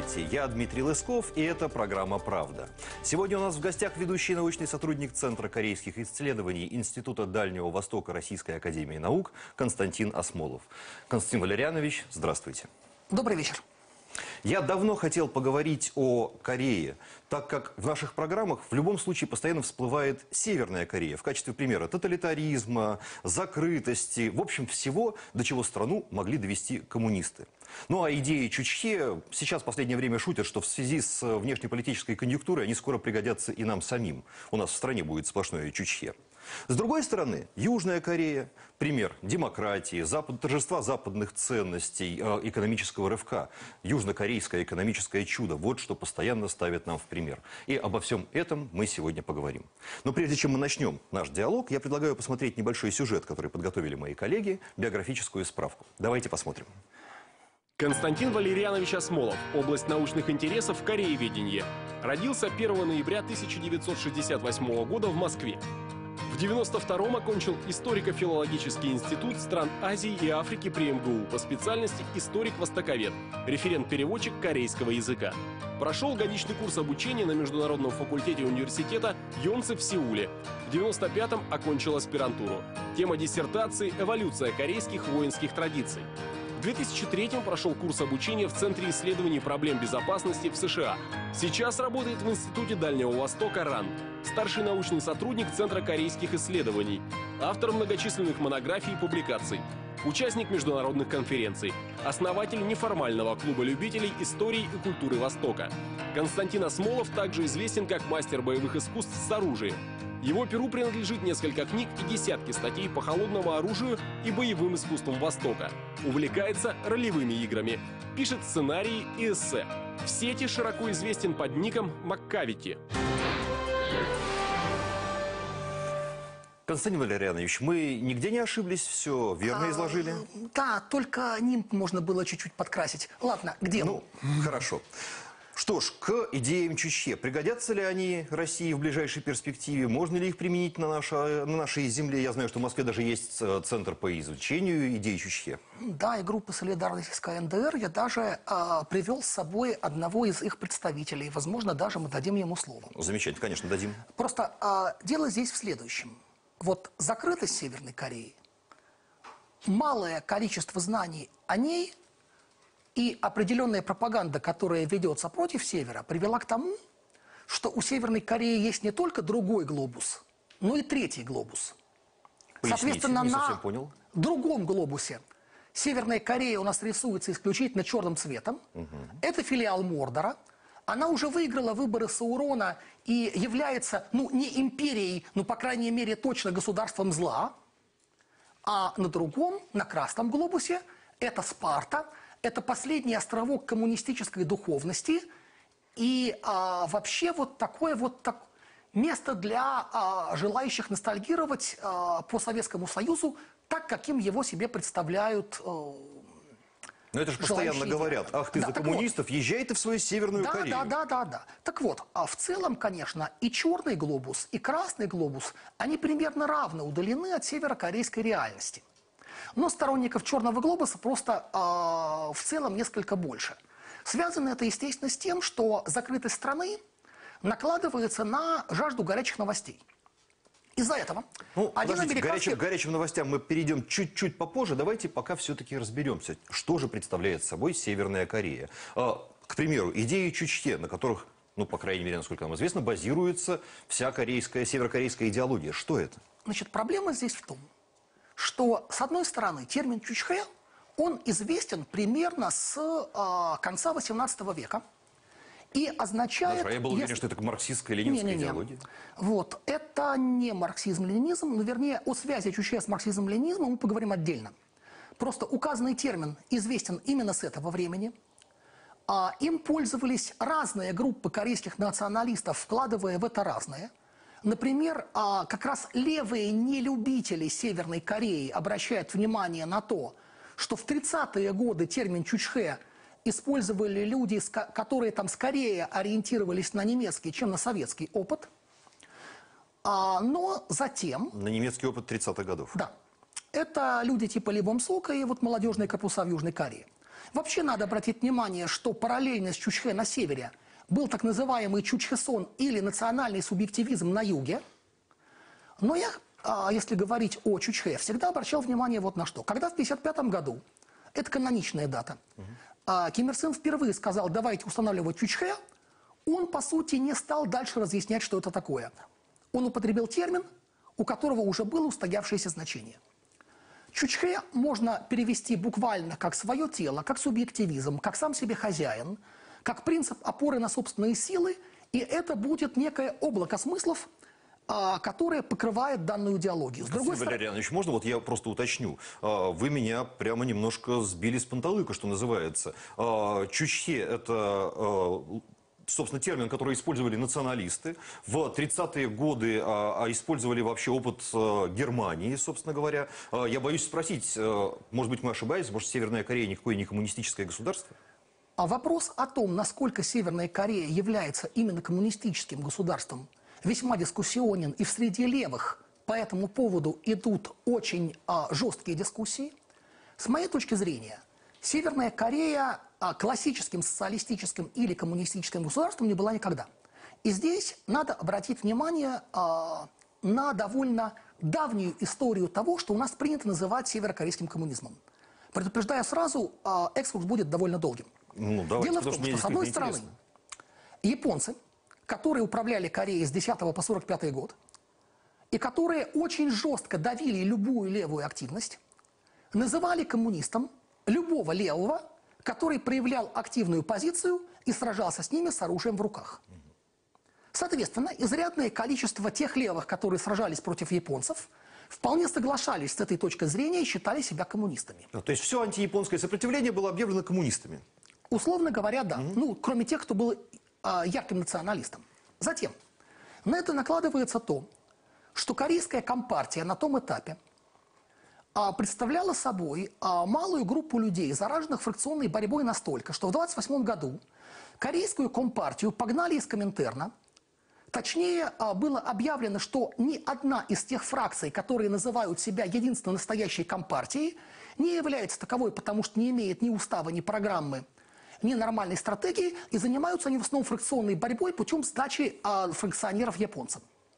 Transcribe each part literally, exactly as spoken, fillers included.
Здравствуйте, я Дмитрий Лысков, и это программа «Правда». Сегодня у нас в гостях ведущий научный сотрудник Центра корейских исследований Института Дальнего Востока Российской академии наук Константин Асмолов. Константин Валерьянович, здравствуйте. Добрый вечер. Я давно хотел поговорить о Корее, так как в наших программах в любом случае постоянно всплывает Северная Корея в качестве примера тоталитаризма, закрытости, в общем, всего, до чего страну могли довести коммунисты. Ну а идеи Чучхе сейчас в последнее время шутят, что в связи с внешнеполитической конъюнктурой они скоро пригодятся и нам самим. У нас в стране будет сплошное Чучхе. С другой стороны, Южная Корея – пример демократии, запад, торжества западных ценностей, э, экономического рывка. Южнокорейское экономическое чудо – вот что постоянно ставят нам в пример. И обо всем этом мы сегодня поговорим. Но прежде чем мы начнем наш диалог, я предлагаю посмотреть небольшой сюжет, который подготовили мои коллеги, биографическую справку. Давайте посмотрим. Константин Валерьянович Асмолов. Область научных интересов – корееведение. Родился первого ноября тысяча девятьсот шестьдесят восьмого года в Москве. В девяносто втором окончил историко-филологический институт стран Азии и Африки при эм гэ у по специальности историк-востоковед, референт-переводчик корейского языка. Прошел годичный курс обучения на Международном факультете университета Йонсе в Сеуле. В девяносто пятом окончил аспирантуру. Тема диссертации – «Эволюция корейских воинских традиций». В две тысячи третьем прошел курс обучения в Центре исследований проблем безопасности в США. Сейчас работает в Институте Дальнего Востока РАН. Старший научный сотрудник Центра корейских исследований. Автор многочисленных монографий и публикаций. Участник международных конференций. Основатель неформального клуба любителей истории и культуры Востока. Константин Асмолов также известен как мастер боевых искусств с оружием. Его перу принадлежит несколько книг и десятки статей по холодному оружию и боевым искусствам Востока. Увлекается ролевыми играми. Пишет сценарии и эссе. В сети широко известен под ником Маккавити. Константин Валерьянович, мы нигде не ошиблись, все верно изложили? А, да, только нимб можно было чуть-чуть подкрасить. Ладно, к делу. Ну, хорошо. Что ж, к идеям Чучхе. Пригодятся ли они России в ближайшей перспективе? Можно ли их применить на, наше, на нашей земле? Я знаю, что в Москве даже есть центр по изучению идей Чучхе. Да, и группа солидарности с ка эн дэ эр. Я даже э, привел с собой одного из их представителей. Возможно, даже мы дадим ему слово. Замечательно, конечно, дадим. Просто э, дело здесь в следующем. Вот закрытость Северной Кореи, малое количество знаний о ней и определенная пропаганда, которая ведется против Севера, привела к тому, что у Северной Кореи есть не только другой глобус, но и третий глобус. Поясните, соответственно, не на понял. Другом глобусе Северная Корея у нас рисуется исключительно черным цветом. Угу. Это филиал Мордора. Она уже выиграла выборы Саурона и является, ну, не империей, но, по крайней мере, точно государством зла. А на другом, на красном глобусе, это Спарта. Это последний островок коммунистической духовности и а, вообще вот такое вот так, место для а, желающих ностальгировать а, по Советскому Союзу, так, каким его себе представляют а, Но это же постоянно говорят, ах ты да, за коммунистов, вот, езжай ты в свою Северную да, Корею. Да, да, да, да. Так вот, а в целом, конечно, и черный глобус, и красный глобус, они примерно равно удалены от северокорейской реальности. Но сторонников черного глобуса просто э, в целом несколько больше. Связано это, естественно, с тем, что закрытость страны накладывается на жажду горячих новостей. Из-за этого ну, один американский... К горячим, горячим новостям мы перейдем чуть-чуть попозже. Давайте пока все-таки разберемся, что же представляет собой Северная Корея. А, к примеру, идеи Чучхе, на которых, ну, по крайней мере, насколько нам известно, базируется вся корейская, северокорейская идеология. Что это? Значит, проблема здесь в том, что, с одной стороны, термин Чучхе, он известен примерно с э, конца восемнадцатого века и означает... Даже, я был уверен, если... что это марксистская, ленинская не, не, не. идеология. Вот, это не марксизм-ленинизм, но, вернее, о связи Чучхе с марксизмом-ленинизмом мы поговорим отдельно. Просто указанный термин известен именно с этого времени. А, им пользовались разные группы корейских националистов, вкладывая в это разное. Например, как раз левые нелюбители Северной Кореи обращают внимание на то, что в тридцатые годы термин Чучхе использовали люди, которые там скорее ориентировались на немецкий, чем на советский опыт. Но затем... На немецкий опыт тридцатых годов. Да. Это люди типа Ли Бом Сока и вот молодежные корпуса в Южной Корее. Вообще надо обратить внимание, что параллельно с Чучхе на севере был так называемый чучхесон или национальный субъективизм на юге. Но я, если говорить о Чучхе, всегда обращал внимание вот на что. Когда в тысяча девятьсот пятьдесят пятом году, это каноничная дата, угу. Ким Ир Сен впервые сказал, давайте устанавливать Чучхе, он, по сути, не стал дальше разъяснять, что это такое. Он употребил термин, у которого уже было устоявшееся значение. Чучхе можно перевести буквально как свое тело, как субъективизм, как сам себе хозяин, как принцип опоры на собственные силы, и это будет некое облако смыслов, а, которое покрывает данную идеологию. С другой стороны... Валерий Иванович, можно вот я просто уточню? А, вы меня прямо немножко сбили с панталыка, что называется. А, Чучхе – это... А... собственно, термин, который использовали националисты. В тридцатые годы а, использовали вообще опыт а, Германии, собственно говоря. А, я боюсь спросить, а, может быть, мы ошибаемся, может, Северная Корея никакое не коммунистическое государство? А вопрос о том, насколько Северная Корея является именно коммунистическим государством, весьма дискуссионен, и в среде левых по этому поводу идут очень а, жесткие дискуссии. С моей точки зрения, Северная Корея а, классическим социалистическим или коммунистическим государством не была никогда. И здесь надо обратить внимание а, на довольно давнюю историю того, что у нас принято называть северокорейским коммунизмом. Предупреждая сразу, а, экскурс будет довольно долгим. Ну, давайте, Дело в том, что, с одной стороны, интересно. японцы, которые управляли Кореей с десятого по сорок пятый год, и которые очень жестко давили любую левую активность, называли коммунистом любого левого, который проявлял активную позицию и сражался с ними с оружием в руках. Соответственно, изрядное количество тех левых, которые сражались против японцев, вполне соглашались с этой точкой зрения и считали себя коммунистами. То есть все антияпонское сопротивление было объявлено коммунистами? Условно говоря, да. Mm-hmm. Ну, кроме тех, кто был а, ярким националистом. Затем, на это накладывается то, что корейская компартия на том этапе а, представляла собой а, малую группу людей, зараженных фракционной борьбой настолько, что в двадцать восьмом году корейскую компартию погнали из Коминтерна. Точнее, а, было объявлено, что ни одна из тех фракций, которые называют себя единственной настоящей компартией, не является таковой, потому что не имеет ни устава, ни программы, ни нормальной стратегии, и занимаются они в основном фракционной борьбой путем сдачи а, фракционеров японцам.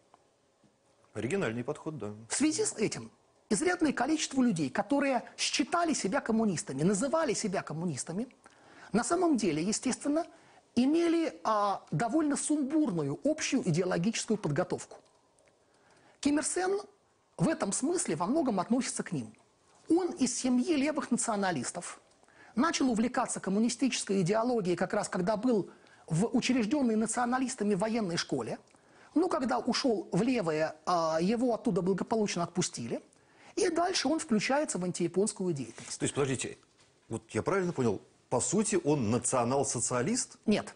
Оригинальный подход, да. В связи с этим изрядное количество людей, которые считали себя коммунистами, называли себя коммунистами, на самом деле, естественно, имели а, довольно сумбурную общую идеологическую подготовку. Ким Ир Сен в этом смысле во многом относится к ним. Он из семьи левых националистов начал увлекаться коммунистической идеологией как раз когда был в учрежденной националистами военной школе. Ну, когда ушел в левое, его оттуда благополучно отпустили. И дальше он включается в антияпонскую деятельность. То есть, подождите, вот я правильно понял, по сути, он национал-социалист? Нет.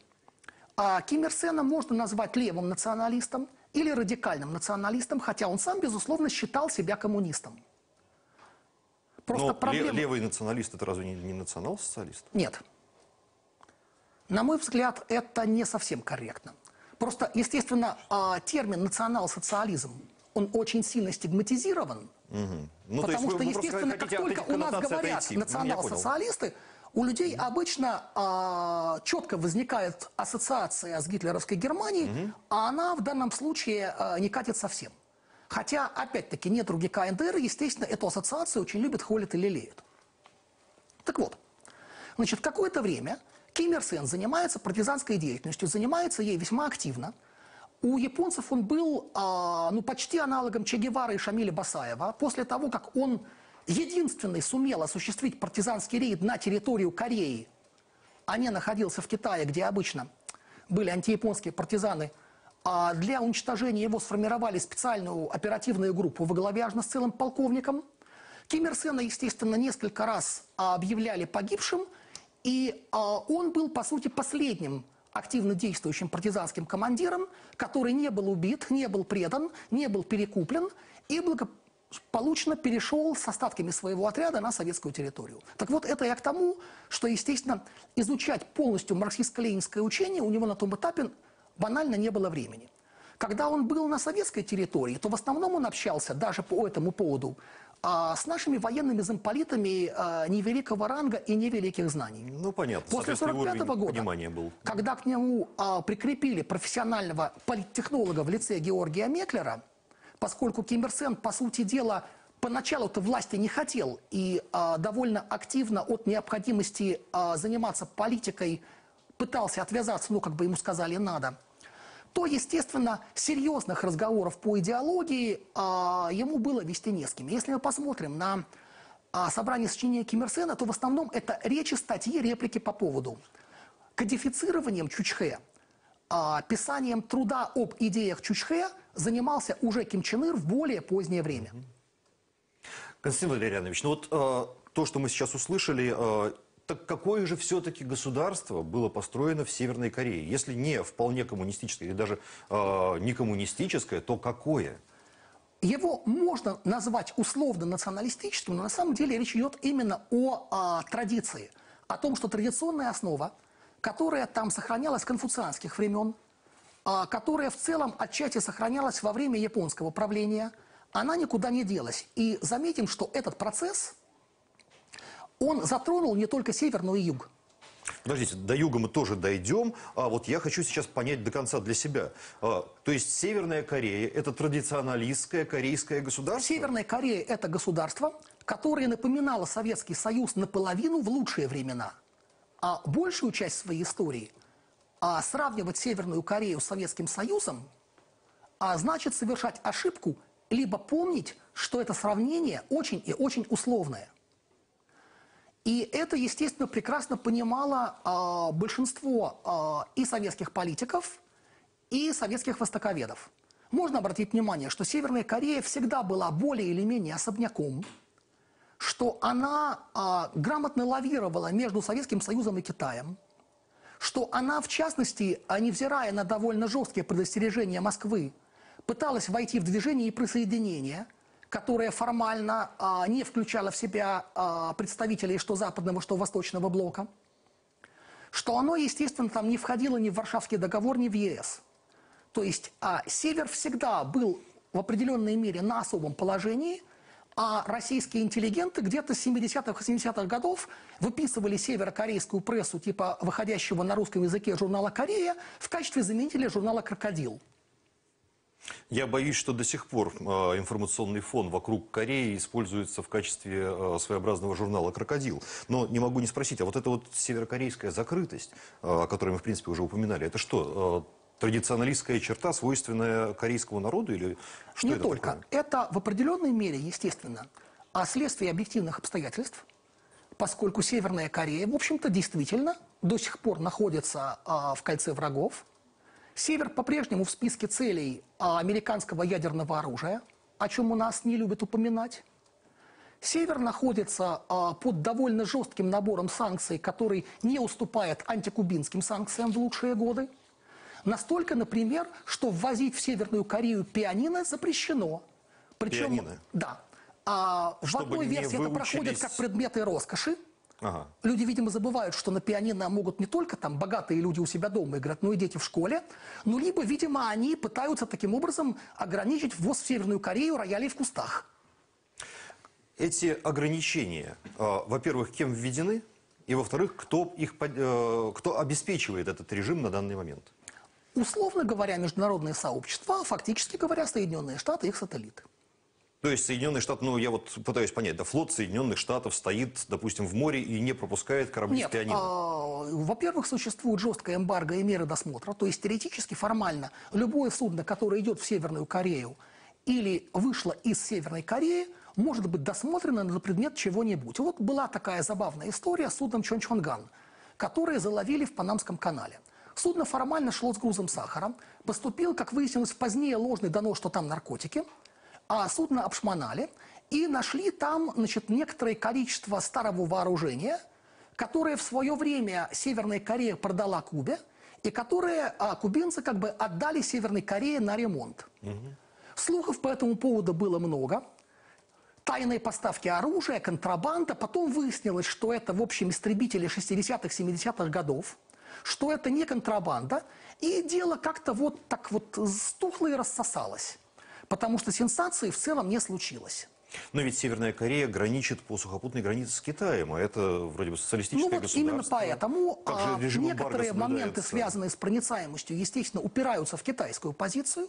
А Ким Ир Сена можно назвать левым националистом или радикальным националистом, хотя он сам, безусловно, считал себя коммунистом. Просто Но проблема... левый националист – это разве не, не национал-социалист? Нет. На мой взгляд, это не совсем корректно. Просто, естественно, термин «национал-социализм», он очень сильно стигматизирован. Угу. Ну, потому что, вы, естественно, как только у нас говорят национал-социалисты, у людей обычно а, четко возникает ассоциация с гитлеровской Германией, угу. а она в данном случае а, не катит совсем. Хотя, опять-таки, недруги ка эн дэ эр, естественно, эту ассоциацию очень любят, хвалят и лелеют. Так вот, значит, в какое-то время Ким Ир Сен занимается партизанской деятельностью, занимается ей весьма активно. У японцев он был а, ну, почти аналогом Че Гевары и Шамиля Басаева. После того, как он единственный сумел осуществить партизанский рейд на территорию Кореи, а не находился в Китае, где обычно были антияпонские партизаны, а для уничтожения его сформировали специальную оперативную группу во главе аж с целым полковником. Ким Ир Сена, естественно, несколько раз объявляли погибшим, и а, он был, по сути, последним активно действующим партизанским командиром, который не был убит, не был предан, не был перекуплен и благополучно перешел с остатками своего отряда на советскую территорию. Так вот, это я к тому, что, естественно, изучать полностью марксистско-ленинское учение у него на том этапе банально не было времени. Когда он был на советской территории, то в основном он общался даже по этому поводу а с нашими военными замполитами а, невеликого ранга и невеликих знаний. Ну, понятно. После сорок пятого года, был. когда к нему а, прикрепили профессионального политтехнолога в лице Георгия Меклера, поскольку Ким Ир Сен, по сути дела, поначалу-то власти не хотел и а, довольно активно от необходимости а, заниматься политикой пытался отвязаться, ну, как бы ему сказали, надо, то, естественно, серьезных разговоров по идеологии а, ему было вести не с кем. Если мы посмотрим на а, собрание сочинений Ким Ир Сена, то в основном это речи, статьи, реплики по поводу. Кодифицированием Чучхэ, а, писанием труда об идеях Чучхэ занимался уже Ким Чен Ир в более позднее время. Константин Валерьянович, ну вот э, то, что мы сейчас услышали, э, так какое же все-таки государство было построено в Северной Корее? Если не вполне коммунистическое или даже э, не коммунистическое, то какое? Его можно назвать условно националистическим, но на самом деле речь идет именно о, о традиции. О том, что традиционная основа, которая там сохранялась с конфуцианских времен, а, которая в целом отчасти сохранялась во время японского правления, она никуда не делась. И заметим, что этот процесс, он затронул не только север, но и юг. Подождите, до юга мы тоже дойдем, а вот я хочу сейчас понять до конца для себя. А, то есть Северная Корея – это традиционалистское корейское государство? Северная Корея – это государство, которое напоминало Советский Союз наполовину в лучшие времена. А большую часть своей истории а сравнивать Северную Корею с Советским Союзом, а значит совершать ошибку, либо помнить, что это сравнение очень и очень условное. И это, естественно, прекрасно понимало а, большинство а, и советских политиков, и советских востоковедов. Можно обратить внимание, что Северная Корея всегда была более или менее особняком, что она а, грамотно лавировала между Советским Союзом и Китаем, что она, в частности, а, невзирая на довольно жесткие предостережения Москвы, пыталась войти в движение и присоединение, которое формально а, не включало в себя а, представителей что западного, что восточного блока, что оно, естественно, там не входило ни в Варшавский договор, ни в Е С. То есть а, Север всегда был в определенной мере на особом положении, а российские интеллигенты где-то с семидесятых-восьмидесятых годов выписывали северокорейскую прессу, типа выходящего на русском языке журнала «Корея», в качестве заменителя журнала «Крокодил». Я боюсь, что до сих пор э, информационный фон вокруг Кореи используется в качестве э, своеобразного журнала «Крокодил». Но не могу не спросить, а вот эта вот северокорейская закрытость, э, о которой мы, в принципе, уже упоминали, это что, э, традиционалистская черта, свойственная корейскому народу? Или что не это только. такое? Это в определенной мере, естественно, а следствие объективных обстоятельств, поскольку Северная Корея, в общем-то, действительно до сих пор находится а, в кольце врагов. Север по-прежнему в списке целей а, американского ядерного оружия, о чем у нас не любят упоминать. Север находится а, под довольно жестким набором санкций, который не уступает антикубинским санкциям в лучшие годы. Настолько, например, что ввозить в Северную Корею пианино запрещено. Причем, пианино? Да. А, в Чтобы одной версии выучились... это проходит как предметы роскоши. Ага. Люди, видимо, забывают, что на пианино могут не только там богатые люди у себя дома играть, но и дети в школе. Ну, либо, видимо, они пытаются таким образом ограничить ввоз в Северную Корею роялей в кустах. Эти ограничения, э, во-первых, кем введены? И, во-вторых, кто, их, э, кто обеспечивает этот режим на данный момент? Условно говоря, международное сообщество, фактически говоря, Соединенные Штаты и их сателлиты. То есть Соединенные Штаты, ну я вот пытаюсь понять, да, флот Соединенных Штатов стоит, допустим, в море и не пропускает корабли Нет, с пианино? а, во-первых, существует жесткая эмбарго и меры досмотра, то есть теоретически, формально, любое судно, которое идет в Северную Корею или вышло из Северной Кореи, может быть досмотрено на предмет чего-нибудь. Вот была такая забавная история с судном Чончонган, которое заловили в Панамском канале. Судно формально шло с грузом сахара, поступил, как выяснилось, позднее ложный донос, что там наркотики, а судно обшмонали и нашли там, значит, некоторое количество старого вооружения, которое в свое время Северная Корея продала Кубе, и которое а, кубинцы как бы отдали Северной Корее на ремонт. Угу. Слухов по этому поводу было много. Тайные поставки оружия, контрабанда. Потом выяснилось, что это, в общем, истребители шестидесятых-семидесятых годов, что это не контрабанда. И дело как-то вот так вот стухло и рассосалось. Потому что сенсации в целом не случилось. Но ведь Северная Корея граничит по сухопутной границе с Китаем, а это вроде бы социалистическое ну, вот государство. Именно поэтому а, некоторые моменты, связанные с проницаемостью, естественно, упираются в китайскую позицию.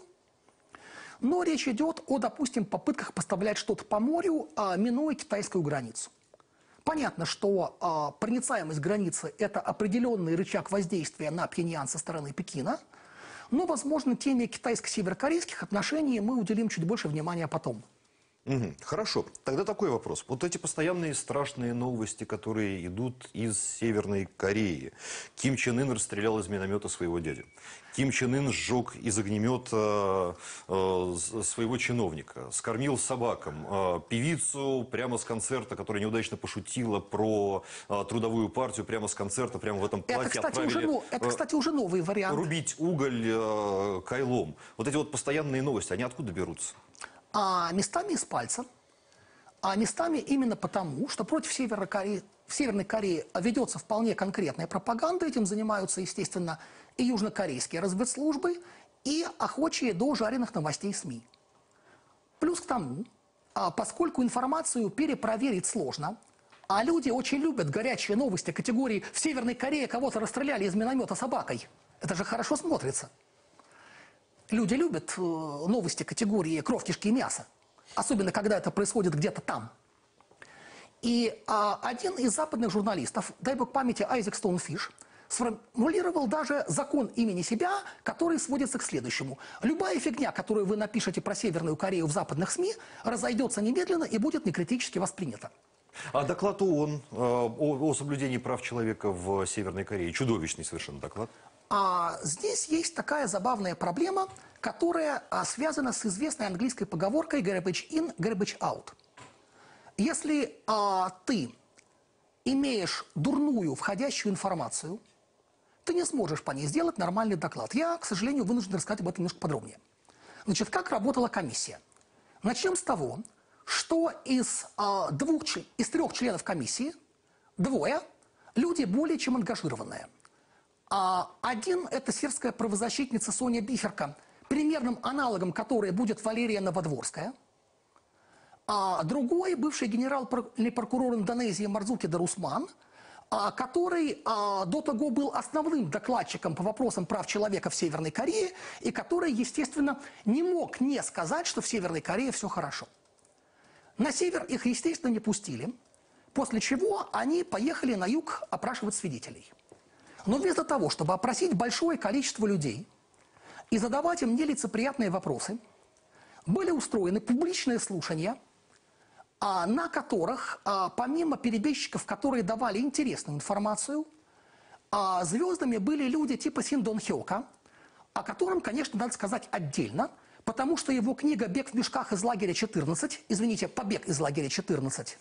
Но речь идет о, допустим, попытках поставлять что-то по морю, а, минуя китайскую границу. Понятно, что а, проницаемость границы – это определенный рычаг воздействия на Пхеньян со стороны Пекина, но, возможно, теме китайско-северокорейских отношений мы уделим чуть больше внимания потом. Угу. Хорошо. Тогда такой вопрос. Вот эти постоянные страшные новости, которые идут из Северной Кореи. Ким Чен Ын расстрелял из миномета своего дядю. Ким Чен Ын сжег из огнемета э, своего чиновника. Скормил собакам. Э, певицу прямо с концерта, которая неудачно пошутила про э, трудовую партию, прямо с концерта, прямо в этом платье это, кстати, отправили, уже, ну, это, кстати, уже новый вариант. Рубить уголь э, кайлом. Вот эти вот постоянные новости, они откуда берутся? А местами из пальца, а местами именно потому, что против Северной Кореи, в Северной Корее ведется вполне конкретная пропаганда, этим занимаются, естественно, и южнокорейские разведслужбы, и охочие до жареных новостей СМИ. Плюс к тому, а поскольку информацию перепроверить сложно, а люди очень любят горячие новости категории «в Северной Корее кого-то расстреляли из миномета собакой», это же хорошо смотрится. Люди любят э, новости категории «кровь, кишки и мясо», особенно когда это происходит где-то там. И а, один из западных журналистов, дай бог памяти Айзек Стоунфиш, сформулировал даже закон имени себя, который сводится к следующему. Любая фигня, которую вы напишете про Северную Корею в западных СМИ, разойдется немедленно и будет некритически воспринята. А доклад ООН э, о, о соблюдении прав человека в Северной Корее, чудовищный совершенно доклад. А здесь есть такая забавная проблема, которая а, связана с известной английской поговоркой «garbage in, garbage out». Если а, ты имеешь дурную входящую информацию, ты не сможешь по ней сделать нормальный доклад. Я, к сожалению, вынужден рассказать об этом немножко подробнее. Значит, как работала комиссия? Начнем с того, что из, а, двух, из трех членов комиссии двое люди более чем ангажированные. А один – это сербская правозащитница Соня Бихерка, примерным аналогом которой будет Валерия Новодворская. А другой – бывший генеральный прокурор Индонезии Марзуки Дарусман, а, который а, до того был основным докладчиком по вопросам прав человека в Северной Корее, и который, естественно, не мог не сказать, что в Северной Корее все хорошо. На север их, естественно, не пустили, после чего они поехали на юг опрашивать свидетелей. Но вместо того, чтобы опросить большое количество людей и задавать им нелицеприятные вопросы, были устроены публичные слушания, на которых, помимо перебежчиков, которые давали интересную информацию, звездами были люди типа Син Дон Хёка, о котором, конечно, надо сказать отдельно, потому что его книга «Бег в мешках из лагеря четырнадцать», извините, «Побег из лагеря четырнадцать»,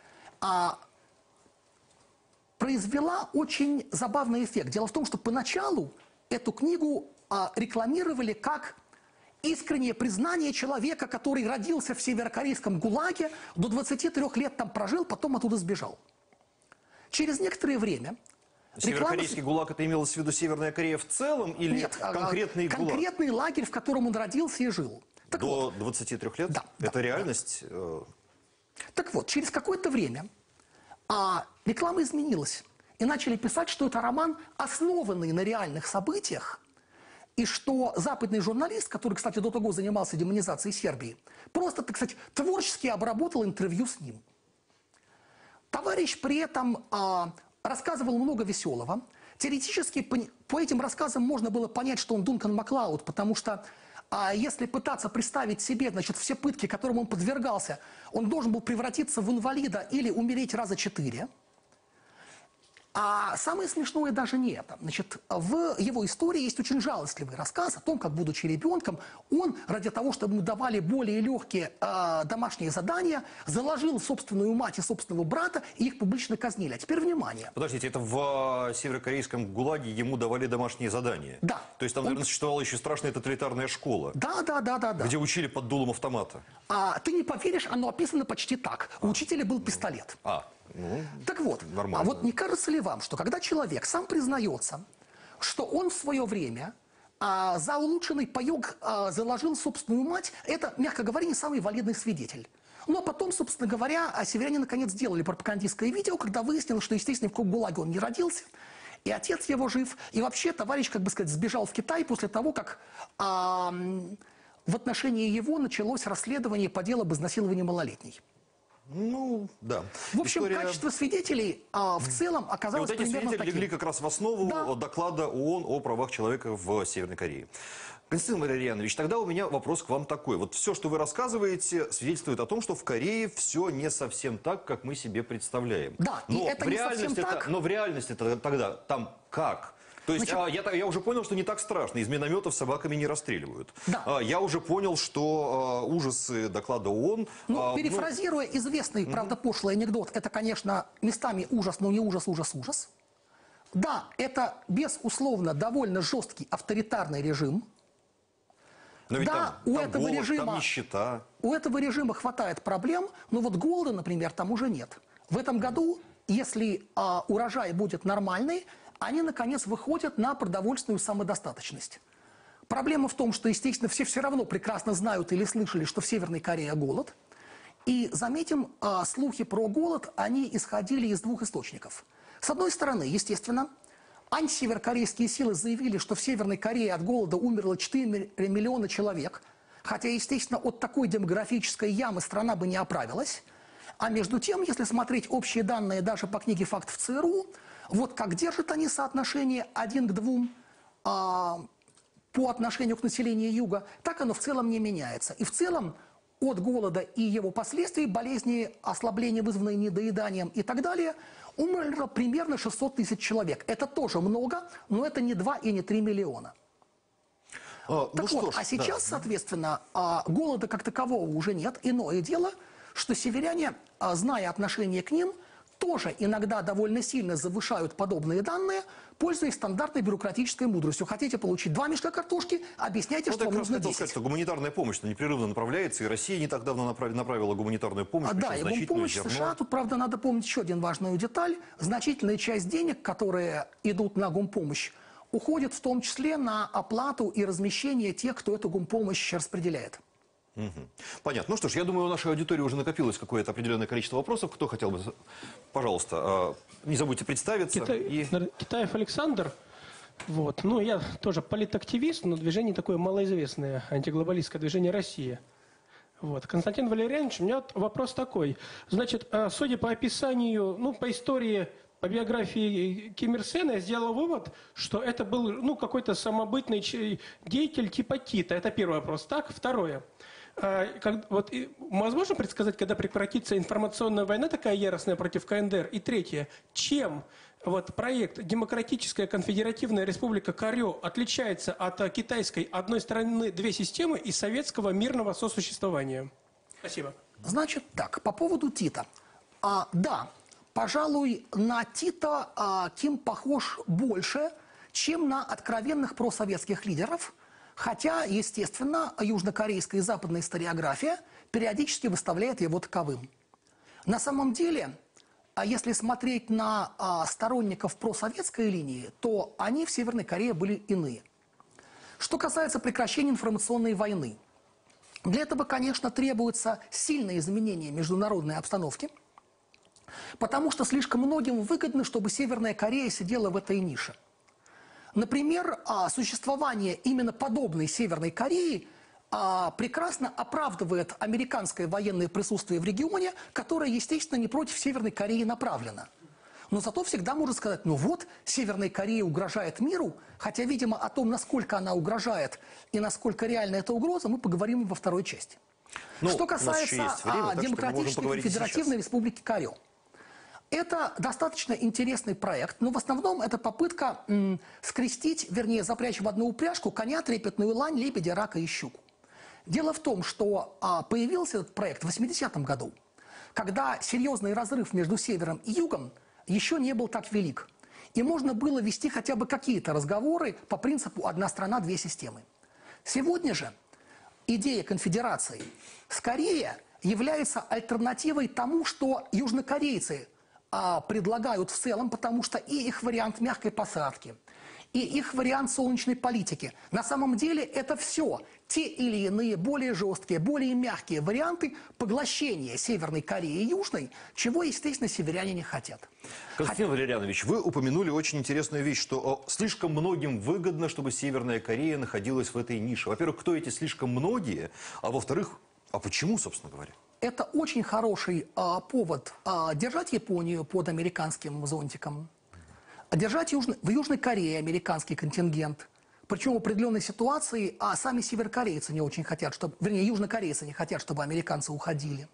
произвела очень забавный эффект. Дело в том, что поначалу эту книгу а, рекламировали как искреннее признание человека, который родился в северокорейском ГУЛАГе, до двадцати трёх лет там прожил, потом оттуда сбежал. Через некоторое время... Северокорейский реклама... ГУЛАГ, это имелось в виду Северная Корея в целом или Нет, конкретный а, ГУЛАГ? Конкретный лагерь, в котором он родился и жил. Так до вот, двадцати трёх лет? Да. Это да, реальность? Да. Так вот, через какое-то время а, реклама изменилась. И начали писать, что это роман, основанный на реальных событиях, и что западный журналист, который, кстати, до того занимался демонизацией Сербии, просто, так сказать, творчески обработал интервью с ним. Товарищ при этом а, рассказывал много веселого. Теоретически по, по этим рассказам можно было понять, что он Дункан Маклауд, потому что а если пытаться представить себе, значит, все пытки, которым он подвергался, он должен был превратиться в инвалида или умереть раза четыре. А самое смешное даже не это. Значит, в его истории есть очень жалостливый рассказ о том, как, будучи ребенком, он, ради того, чтобы ему давали более легкие э, домашние задания, заложил собственную мать и собственного брата, и их публично казнили. А теперь внимание. Подождите, это в северокорейском ГУЛАГе ему давали домашние задания? Да. То есть там, наверное, он... существовала еще страшная тоталитарная школа? Да, да, да, да. да. Где учили под дулом автомата? А, ты не поверишь, оно описано почти так. У учителя был пистолет. А. Ну, так вот, нормально. А вот не кажется ли вам, что когда человек сам признается, что он в свое время а, за улучшенный паёк а, заложил собственную мать, это, мягко говоря, не самый валидный свидетель. Ну, а потом, собственно говоря, северяне наконец сделали пропагандистское видео, когда выяснилось, что, естественно, в каком ГУЛАГе он не родился, и отец его жив, и вообще товарищ, как бы сказать, сбежал в Китай после того, как а, в отношении его началось расследование по делу об изнасиловании малолетней. Ну, да. В общем, История... качество свидетелей а, в целом оказалось и вот эти примерно свидетели таким. легли как раз в основу Да. доклада ООН о правах человека в Северной Корее. Константин Валерьянович, тогда у меня вопрос к вам такой. Вот все, что вы рассказываете, свидетельствует о том, что в Корее все не совсем так, как мы себе представляем. Да, но и это в не совсем это, так. Но в реальности это тогда там как? То есть Значит, а, я, я уже понял, что не так страшно. Из минометов собаками не расстреливают. Да. А, я уже понял, что а, ужасы доклада ООН... Ну, а, перефразируя ну... известный, правда, пошлый анекдот, это, конечно, местами ужас, но не ужас, ужас, ужас. Да, это, безусловно, довольно жесткий авторитарный режим. Но ведь да, там, у там этого голод, режима, там нищета. У этого режима хватает проблем, но вот голода, например, там уже нет. В этом году, если а, урожай будет нормальный, они, наконец, выходят на продовольственную самодостаточность. Проблема в том, что, естественно, все все равно прекрасно знают или слышали, что в Северной Корее голод. И, заметим, а, слухи про голод, они исходили из двух источников. С одной стороны, естественно, антисеверокорейские силы заявили, что в Северной Корее от голода умерло четыре миллиона человек, хотя, естественно, от такой демографической ямы страна бы не оправилась. А между тем, если смотреть общие данные даже по книге «Фактов ЦРУ», вот как держат они соотношение один к двум а, по отношению к населению Юга, так оно в целом не меняется. И в целом от голода и его последствий, болезни, ослабления, вызванные недоеданием и так далее, умерло примерно шестьсот тысяч человек. Это тоже много, но это не два и не три миллиона. А, так ну вот, ж, а сейчас, да. соответственно, голода как такового уже нет. Иное дело, что северяне, зная отношение к ним, тоже иногда довольно сильно завышают подобные данные, пользуясь стандартной бюрократической мудростью. Хотите получить два мешка картошки, объясняйте, Вот что я вам как раз нужно хотел десять. сказать, что гуманитарная помощь непрерывно направляется, и Россия не так давно направ... направила гуманитарную помощь, А, да, и значительную, помощь зерно. США, тут, правда, надо помнить еще один важную деталь. Значительная часть денег, которые идут на гумпомощь, уходит в том числе на оплату и размещение тех, кто эту гумпомощь распределяет. Угу. Понятно. Ну что ж, я думаю, у нашей аудитории уже накопилось какое-то определенное количество вопросов. Кто хотел бы... Пожалуйста, не забудьте представиться. Китай... И... Китаев Александр. Вот. Ну, я тоже политактивист, но движение такое малоизвестное, антиглобалистское движение «Россия». Вот. Константин Валерьянович, у меня вопрос такой. Значит, судя по описанию, ну, по истории, по биографии Ким Ир Сена, я сделал вывод, что это был, ну, какой-то самобытный деятель типа Тита. Это первый вопрос. Так, второе. Как, вот, и, возможно предсказать, когда прекратится информационная война такая яростная против КНДР? И третье, чем вот, проект «Демократическая конфедеративная республика Корё» отличается от а, китайской «одной страны, две системы» и советского мирного сосуществования? Спасибо. Значит так, по поводу Тита. А, да, пожалуй, на Тита а, Ким похож больше, чем на откровенных просоветских лидеров. Хотя, естественно, южнокорейская и западная историография периодически выставляет его таковым. На самом деле, если смотреть на а, сторонников просоветской линии, то они в Северной Корее были иные. Что касается прекращения информационной войны, для этого, конечно, требуется сильное изменение международной обстановки, потому что слишком многим выгодно, чтобы Северная Корея сидела в этой нише. Например, существование именно подобной Северной Кореи прекрасно оправдывает американское военное присутствие в регионе, которое, естественно, не против Северной Кореи направлено. Но зато всегда можно сказать, ну вот, Северная Корея угрожает миру, хотя, видимо, о том, насколько она угрожает и насколько реальна эта угроза, мы поговорим во второй части. Ну, что касается время, Демократической Конфедеративной Республики Корё. Это достаточно интересный проект, но в основном это попытка м, скрестить, вернее, запрячь в одну упряжку коня, трепетную лань, лебедя, рака и щуку. Дело в том, что а, появился этот проект в восьмидесятом году, когда серьезный разрыв между севером и югом еще не был так велик. И можно было вести хотя бы какие-то разговоры по принципу «одна страна, две системы». Сегодня же идея конфедерации скорее является альтернативой тому, что южнокорейцы а, предлагают в целом, потому что и их вариант мягкой посадки, и их вариант солнечной политики. На самом деле это все те или иные более жесткие, более мягкие варианты поглощения Северной Кореи и Южной, чего, естественно, северяне не хотят. Константин Валерьянович, вы упомянули очень интересную вещь, что слишком многим выгодно, чтобы Северная Корея находилась в этой нише. Во-первых, кто эти слишком многие, а во-вторых, а почему, собственно говоря? Это очень хороший а, повод а, держать Японию под американским зонтиком, держать южно, в Южной Корее американский контингент. Причем в определенной ситуации а сами северокорейцы не очень хотят, чтобы, вернее, южнокорейцы не хотят, чтобы американцы уходили.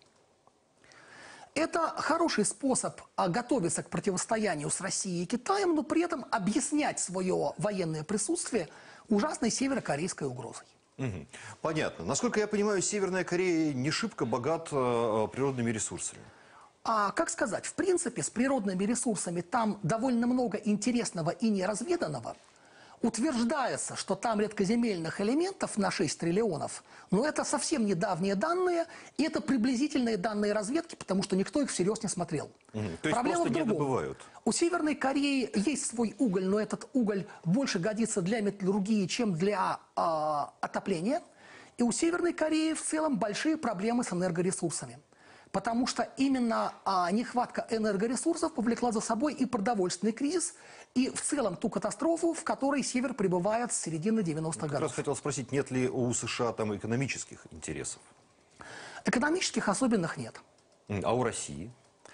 Это хороший способ а, готовиться к противостоянию с Россией и Китаем, но при этом объяснять свое военное присутствие ужасной северокорейской угрозой. Угу. Понятно. Насколько я понимаю, Северная Корея не шибко богата э, природными ресурсами. А, как сказать, в принципе, с природными ресурсами там довольно много интересного и неразведанного. Утверждается, что там редкоземельных элементов на шесть триллионов, но это совсем недавние данные, и это приблизительные данные разведки, потому что никто их всерьез не смотрел. Угу. То есть Проблема просто в не другом. добывают? У Северной Кореи есть свой уголь, но этот уголь больше годится для металлургии, чем для э, отопления. И у Северной Кореи в целом большие проблемы с энергоресурсами. Потому что именно а, нехватка энергоресурсов повлекла за собой и продовольственный кризис, и в целом ту катастрофу, в которой Север пребывает с середины девяностых годов. Я раз хотел спросить, нет ли у США там экономических интересов? Экономических особенных нет. А у России?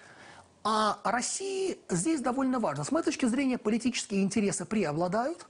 А России здесь довольно важно. С моей точки зрения, политические интересы преобладают.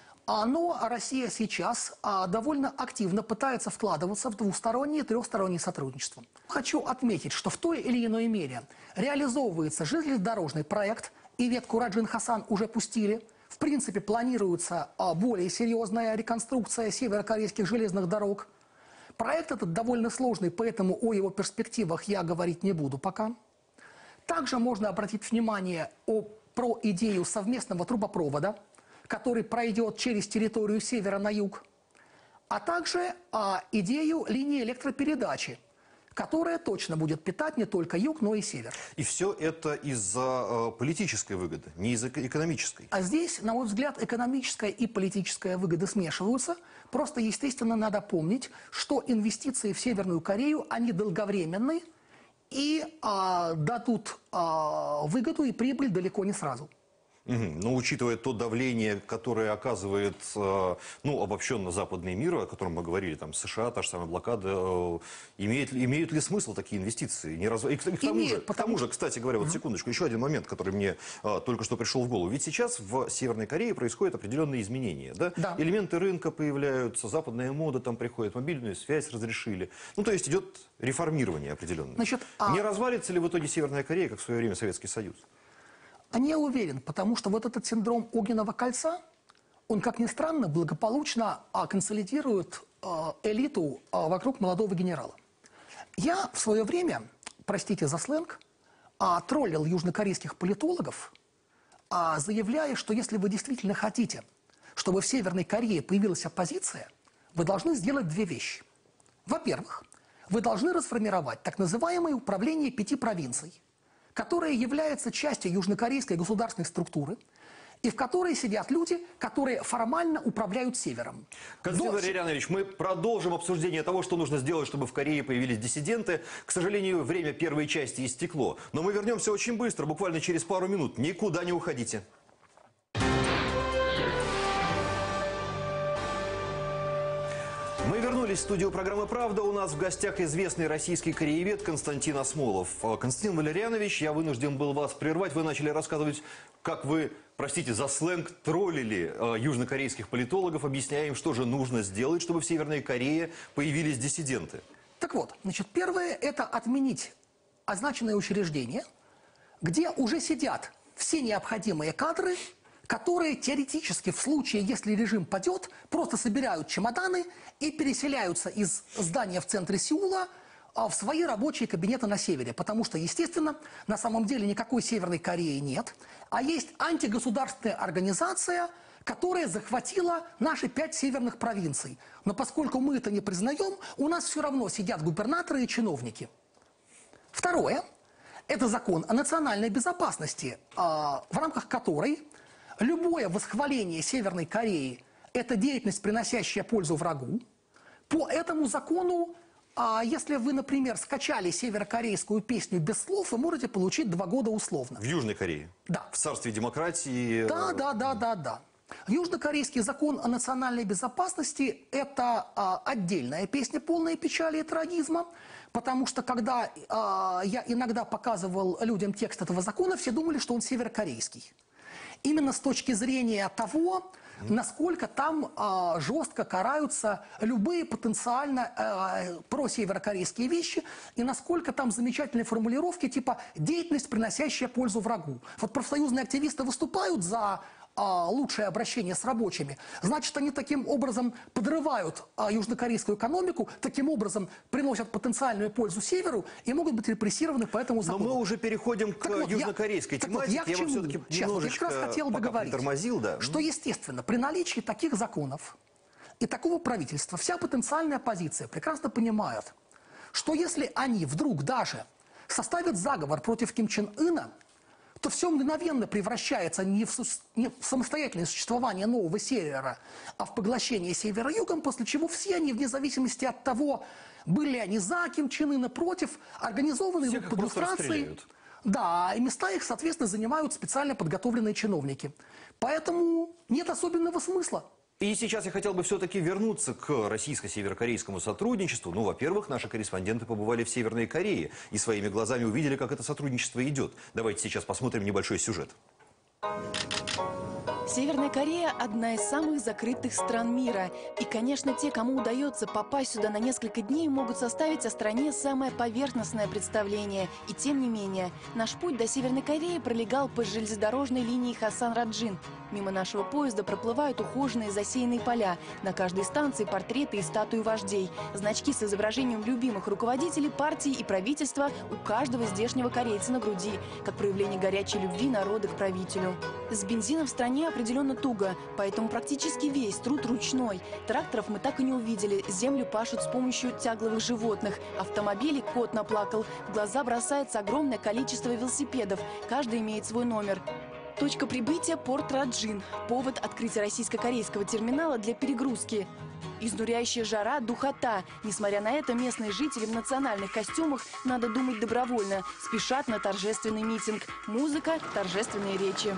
Но Россия сейчас а, довольно активно пытается вкладываться в двустороннее и трехстороннее сотрудничество. Хочу отметить, что в той или иной мере реализовывается железнодорожный проект, и ветку Раджин-Хасан уже пустили. В принципе, планируется а, более серьезная реконструкция северокорейских железных дорог. Проект этот довольно сложный, поэтому о его перспективах я говорить не буду пока. Также можно обратить внимание о, про идею совместного трубопровода, который пройдет через территорию севера на юг, а также а, идею линии электропередачи, которая точно будет питать не только юг, но и север. И все это из-за э, политической выгоды, не из-за экономической. А здесь, на мой взгляд, экономическая и политическая выгода смешиваются. Просто, естественно, надо помнить, что инвестиции в Северную Корею, они долговременные и а, дадут а, выгоду и прибыль далеко не сразу. Угу. Но учитывая то давление, которое оказывает, э, ну, обобщенно западный мир, о котором мы говорили, там, США, та же самая блокада, э, имеет, имеют ли смысл такие инвестиции? Не раз... И, и к, тому Имеет, же, потому... к тому же, кстати говоря, вот секундочку, еще один момент, который мне э, только что пришел в голову. Ведь сейчас в Северной Корее происходят определенные изменения, да? Да. Элементы рынка появляются, западная мода там приходит, мобильную связь разрешили. Ну, то есть идет реформирование определенное. Значит, а... Не развалится ли в итоге Северная Корея, как в свое время Советский Союз? Не уверен, потому что вот этот синдром огненного кольца, он, как ни странно, благополучно а, консолидирует а, элиту а, вокруг молодого генерала. Я в свое время, простите за сленг, а, троллил южнокорейских политологов, а, заявляя, что если вы действительно хотите, чтобы в Северной Корее появилась оппозиция, вы должны сделать две вещи. Во-первых, вы должны расформировать так называемое управление пяти провинций, которая является частью южнокорейской государственной структуры, и в которой сидят люди, которые формально управляют Севером. Константин До... Валерьянович, мы продолжим обсуждение того, что нужно сделать, чтобы в Корее появились диссиденты. К сожалению, время первой части истекло. Но мы вернемся очень быстро, буквально через пару минут. Никуда не уходите. Мы вернулись в студию программы «Правда». У нас в гостях известный российский кореевед Константин Асмолов. Константин Валерьянович, я вынужден был вас прервать. Вы начали рассказывать, как вы, простите за сленг, троллили э, южнокорейских политологов, объясняя им, что же нужно сделать, чтобы в Северной Корее появились диссиденты. Так вот, значит, первое – это отменить означенное учреждение, где уже сидят все необходимые кадры, которые теоретически в случае, если режим падет, просто собирают чемоданы и переселяются из здания в центре Сеула в свои рабочие кабинеты на севере. Потому что, естественно, на самом деле никакой Северной Кореи нет, а есть антигосударственная организация, которая захватила наши пять северных провинций. Но поскольку мы это не признаем, у нас все равно сидят губернаторы и чиновники. Второе – это закон о национальной безопасности, в рамках которой любое восхваление Северной Кореи – это деятельность, приносящая пользу врагу. По этому закону, а если вы, например, скачали северокорейскую песню без слов, вы можете получить два года условно. В Южной Корее? Да. В царстве демократии? Да, да, да, да, да. Южнокорейский закон о национальной безопасности – это а, отдельная песня, полная печали и трагизма, потому что когда а, я иногда показывал людям текст этого закона, все думали, что он северокорейский. Именно с точки зрения того, насколько там а, жестко караются любые потенциально а, просеверокорейские вещи, и насколько там замечательные формулировки типа «деятельность, приносящая пользу врагу». Вот профсоюзные активисты выступают за а, лучшее обращение с рабочими, значит, они таким образом подрывают а, южнокорейскую экономику, таким образом приносят потенциальную пользу Северу и могут быть репрессированы по этому закону. Но мы уже переходим к вот, южнокорейской я, тематике. Вот, я, я бы все-таки немножечко я как раз хотел договорить, притормозил, да. что, естественно, при наличии таких законов и такого правительства вся потенциальная оппозиция прекрасно понимает, что если они вдруг даже составят заговор против Ким Чен Ына, то все мгновенно превращается не в, су не в самостоятельное существование нового севера, а в поглощение севера югом, после чего все они, вне зависимости от того, были они за Ким Чен Ына, против, организованы Всех под иллюстрацией. Да, и места их, соответственно, занимают специально подготовленные чиновники. Поэтому нет особенного смысла. И сейчас я хотел бы все-таки вернуться к российско-северокорейскому сотрудничеству. Ну, во-первых, наши корреспонденты побывали в Северной Корее и своими глазами увидели, как это сотрудничество идет. Давайте сейчас посмотрим небольшой сюжет. Северная Корея – одна из самых закрытых стран мира. И, конечно, те, кому удается попасть сюда на несколько дней, могут составить о стране самое поверхностное представление. И тем не менее, наш путь до Северной Кореи пролегал по железнодорожной линии Хасан-Раджин. Мимо нашего поезда проплывают ухоженные засеянные поля. На каждой станции портреты и статуи вождей. Значки с изображением любимых руководителей партии и правительства у каждого здешнего корейца на груди, как проявление горячей любви народа к правителю. С бензином в стране определенно туго, поэтому практически весь труд ручной. Тракторов мы так и не увидели, землю пашут с помощью тягловых животных. Автомобилей кот наплакал. В глаза бросается огромное количество велосипедов, каждый имеет свой номер. Точка прибытия – порт Раджин. Повод – открытия российско-корейского терминала для перегрузки. Изнуряющая жара, духота. Несмотря на это, местные жители в национальных костюмах, надо думать добровольно, спешат на торжественный митинг. Музыка, торжественные речи.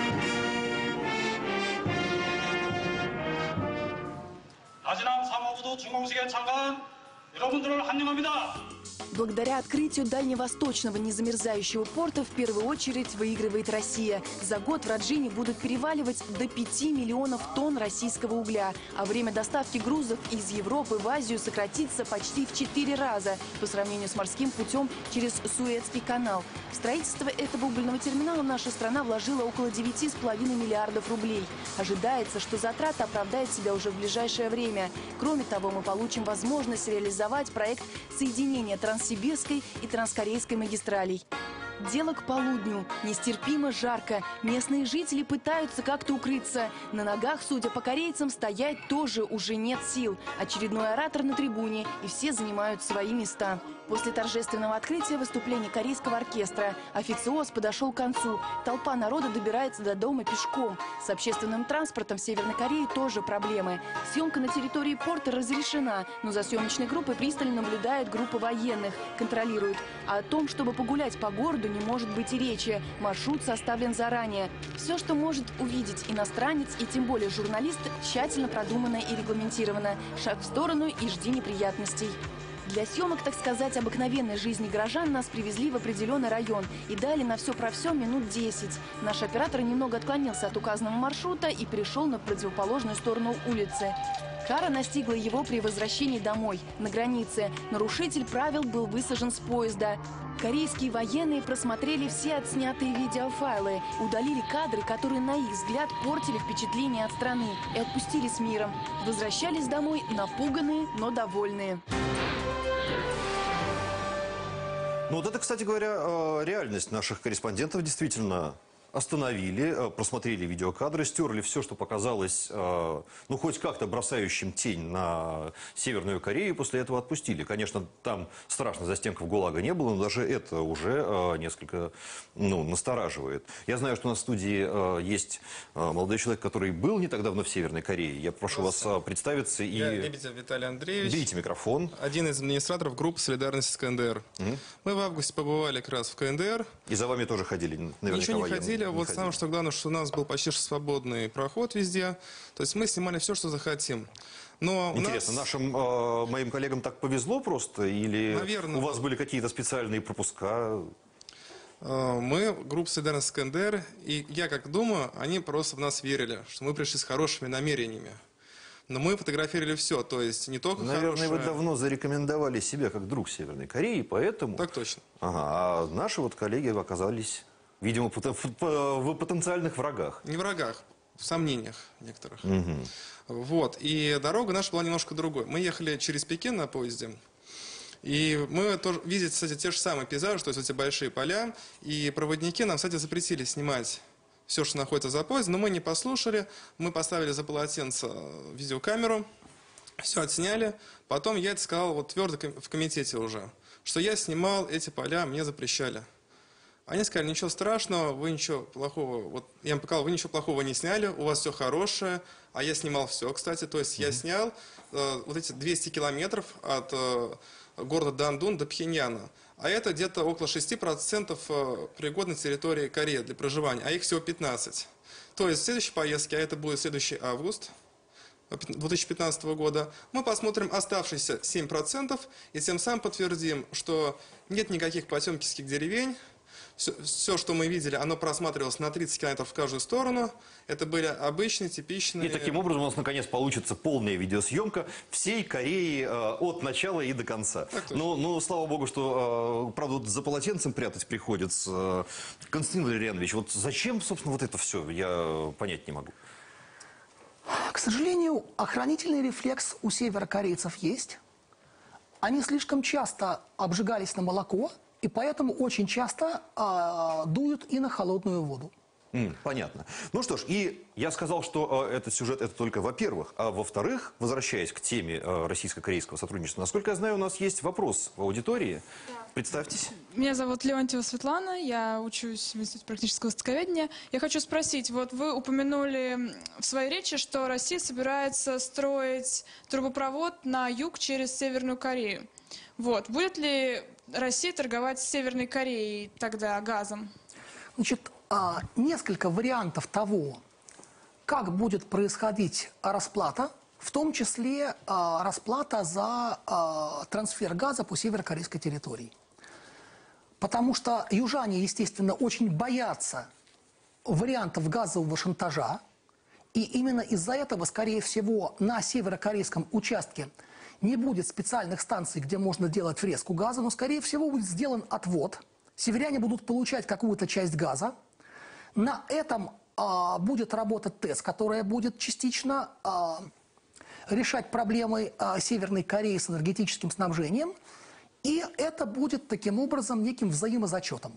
나지남 사무부도 준공식에 참가한 여러분들을 환영합니다. Благодаря открытию дальневосточного незамерзающего порта в первую очередь выигрывает Россия. За год в Раджине будут переваливать до пяти миллионов тонн российского угля, а время доставки грузов из Европы в Азию сократится почти в четыре раза по сравнению с морским путем через Суэцкий канал. В строительство этого угольного терминала наша страна вложила около девяти с половиной миллиардов рублей. Ожидается, что затрата оправдает себя уже в ближайшее время. Кроме того, мы получим возможность реализовать проект соединения Транссибирской и Транскорейской магистралей. Дело к полудню. Нестерпимо жарко. Местные жители пытаются как-то укрыться. На ногах, судя по корейцам, стоять тоже уже нет сил. Очередной оратор на трибуне, и все занимают свои места. После торжественного открытия выступления корейского оркестра официоз подошел к концу. Толпа народа добирается до дома пешком. С общественным транспортом в Северной Корее тоже проблемы. Съемка на территории порта разрешена, но за съемочной группой пристально наблюдает группа военных, контролирует. А о том, чтобы погулять по городу, не может быть и речи. Маршрут составлен заранее. Все, что может увидеть иностранец и тем более журналист, тщательно продумано и регламентировано. Шаг в сторону и жди неприятностей. Для съемок, так сказать, обыкновенной жизни горожан нас привезли в определенный район и дали на все про все минут десять. Наш оператор немного отклонился от указанного маршрута и перешел на противоположную сторону улицы. Кара настигла его при возвращении домой, на границе. Нарушитель правил был высажен с поезда. Корейские военные просмотрели все отснятые видеофайлы, удалили кадры, которые, на их взгляд, портили впечатление от страны, и отпустили с миром. Возвращались домой напуганные, но довольные. Ну вот это, кстати говоря, реальность наших корреспондентов действительно остановили, просмотрели видеокадры, стерли все, что показалось, ну, хоть как-то бросающим тень на Северную Корею, и после этого отпустили. Конечно, там страшно застенков ГУЛАГа не было, но даже это уже несколько, ну, настораживает. Я знаю, что на студии есть молодой человек, который был не так давно в Северной Корее. Я прошу вас представиться. Я и Лебедев Виталий Андреевич. Берите микрофон. Один из администраторов группы «Солидарность с КНДР». Угу. Мы в августе побывали как раз в КНДР. И за вами тоже ходили, наверняка, Ничего не военные. ходили. Не вот ходили. самое, что главное, что у нас был почти свободный проход везде. То есть мы снимали все, что захотим. Но Интересно, нас... нашим э, моим коллегам так повезло просто? Или Наверное. у вас были какие-то специальные пропуска? Мы, группа «Солидарность с КНДР», и я как думаю, они просто в нас верили, что мы пришли с хорошими намерениями. Но мы фотографировали все, то есть не только Наверное, хорошее... вы давно зарекомендовали себя как друг Северной Кореи, поэтому... Так точно. Ага, а наши вот коллеги оказались, видимо, в потенциальных врагах. Не в врагах, в сомнениях некоторых. Угу. Вот, и дорога наша была немножко другой. Мы ехали через Пекин на поезде. И мы тоже видели, кстати, те же самые пейзажи, то есть эти большие поля. И проводники нам, кстати, запретили снимать все, что находится за поездом, но мы не послушали. Мы поставили за полотенце видеокамеру, все отсняли. Потом я это сказал вот твердо в комитете уже, что я снимал эти поля, мне запрещали. Они сказали, ничего страшного, вы ничего плохого, вот я им показал, вы ничего плохого не сняли, у вас все хорошее. А я снимал все, кстати, то есть mm-hmm. я снял э, вот эти двести километров от... Э, города Дандун до Пхеньяна. А это где-то около шести процентов пригодной территории Кореи для проживания, а их всего пятнадцать. То есть в следующей поездке, а это будет следующий август две тысячи пятнадцатого года, мы посмотрим оставшиеся семь процентов и тем самым подтвердим, что нет никаких потемкинских деревень. Все, все, что мы видели, оно просматривалось на тридцать километров в каждую сторону. Это были обычные, типичные... И таким образом у нас наконец получится полная видеосъемка всей Кореи э, от начала и до конца. Ну, ну, слава богу, что, э, правда, вот за полотенцем прятать приходится. Константин Валерьянович, вот зачем, собственно, вот это все, я понять не могу. К сожалению, охранительный рефлекс у северокорейцев есть. Они слишком часто обжигались на молоко, и поэтому очень часто э, дуют и на холодную воду. Mm, понятно. Ну что ж, и я сказал, что э, этот сюжет это только во-первых. А во-вторых, возвращаясь к теме э, российско-корейского сотрудничества, насколько я знаю, у нас есть вопрос в аудитории. Да. Представьтесь. Меня зовут Леонтьева Светлана, я учусь в Институте практического востоковедения. Я хочу спросить, вот вы упомянули в своей речи, что Россия собирается строить трубопровод на юг через Северную Корею. Вот. Будет ли Россия торговать с Северной Кореей тогда газом? Значит, несколько вариантов того, как будет происходить расплата, в том числе расплата за трансфер газа по северокорейской территории. Потому что южане, естественно, очень боятся вариантов газового шантажа, и именно из-за этого, скорее всего, на северокорейском участке не будет специальных станций, где можно делать врезку газа, но, скорее всего, будет сделан отвод. Северяне будут получать какую-то часть газа. На этом а, будет работать ТЭС, которая будет частично а, решать проблемы а, Северной Кореи с энергетическим снабжением. И это будет таким образом неким взаимозачетом.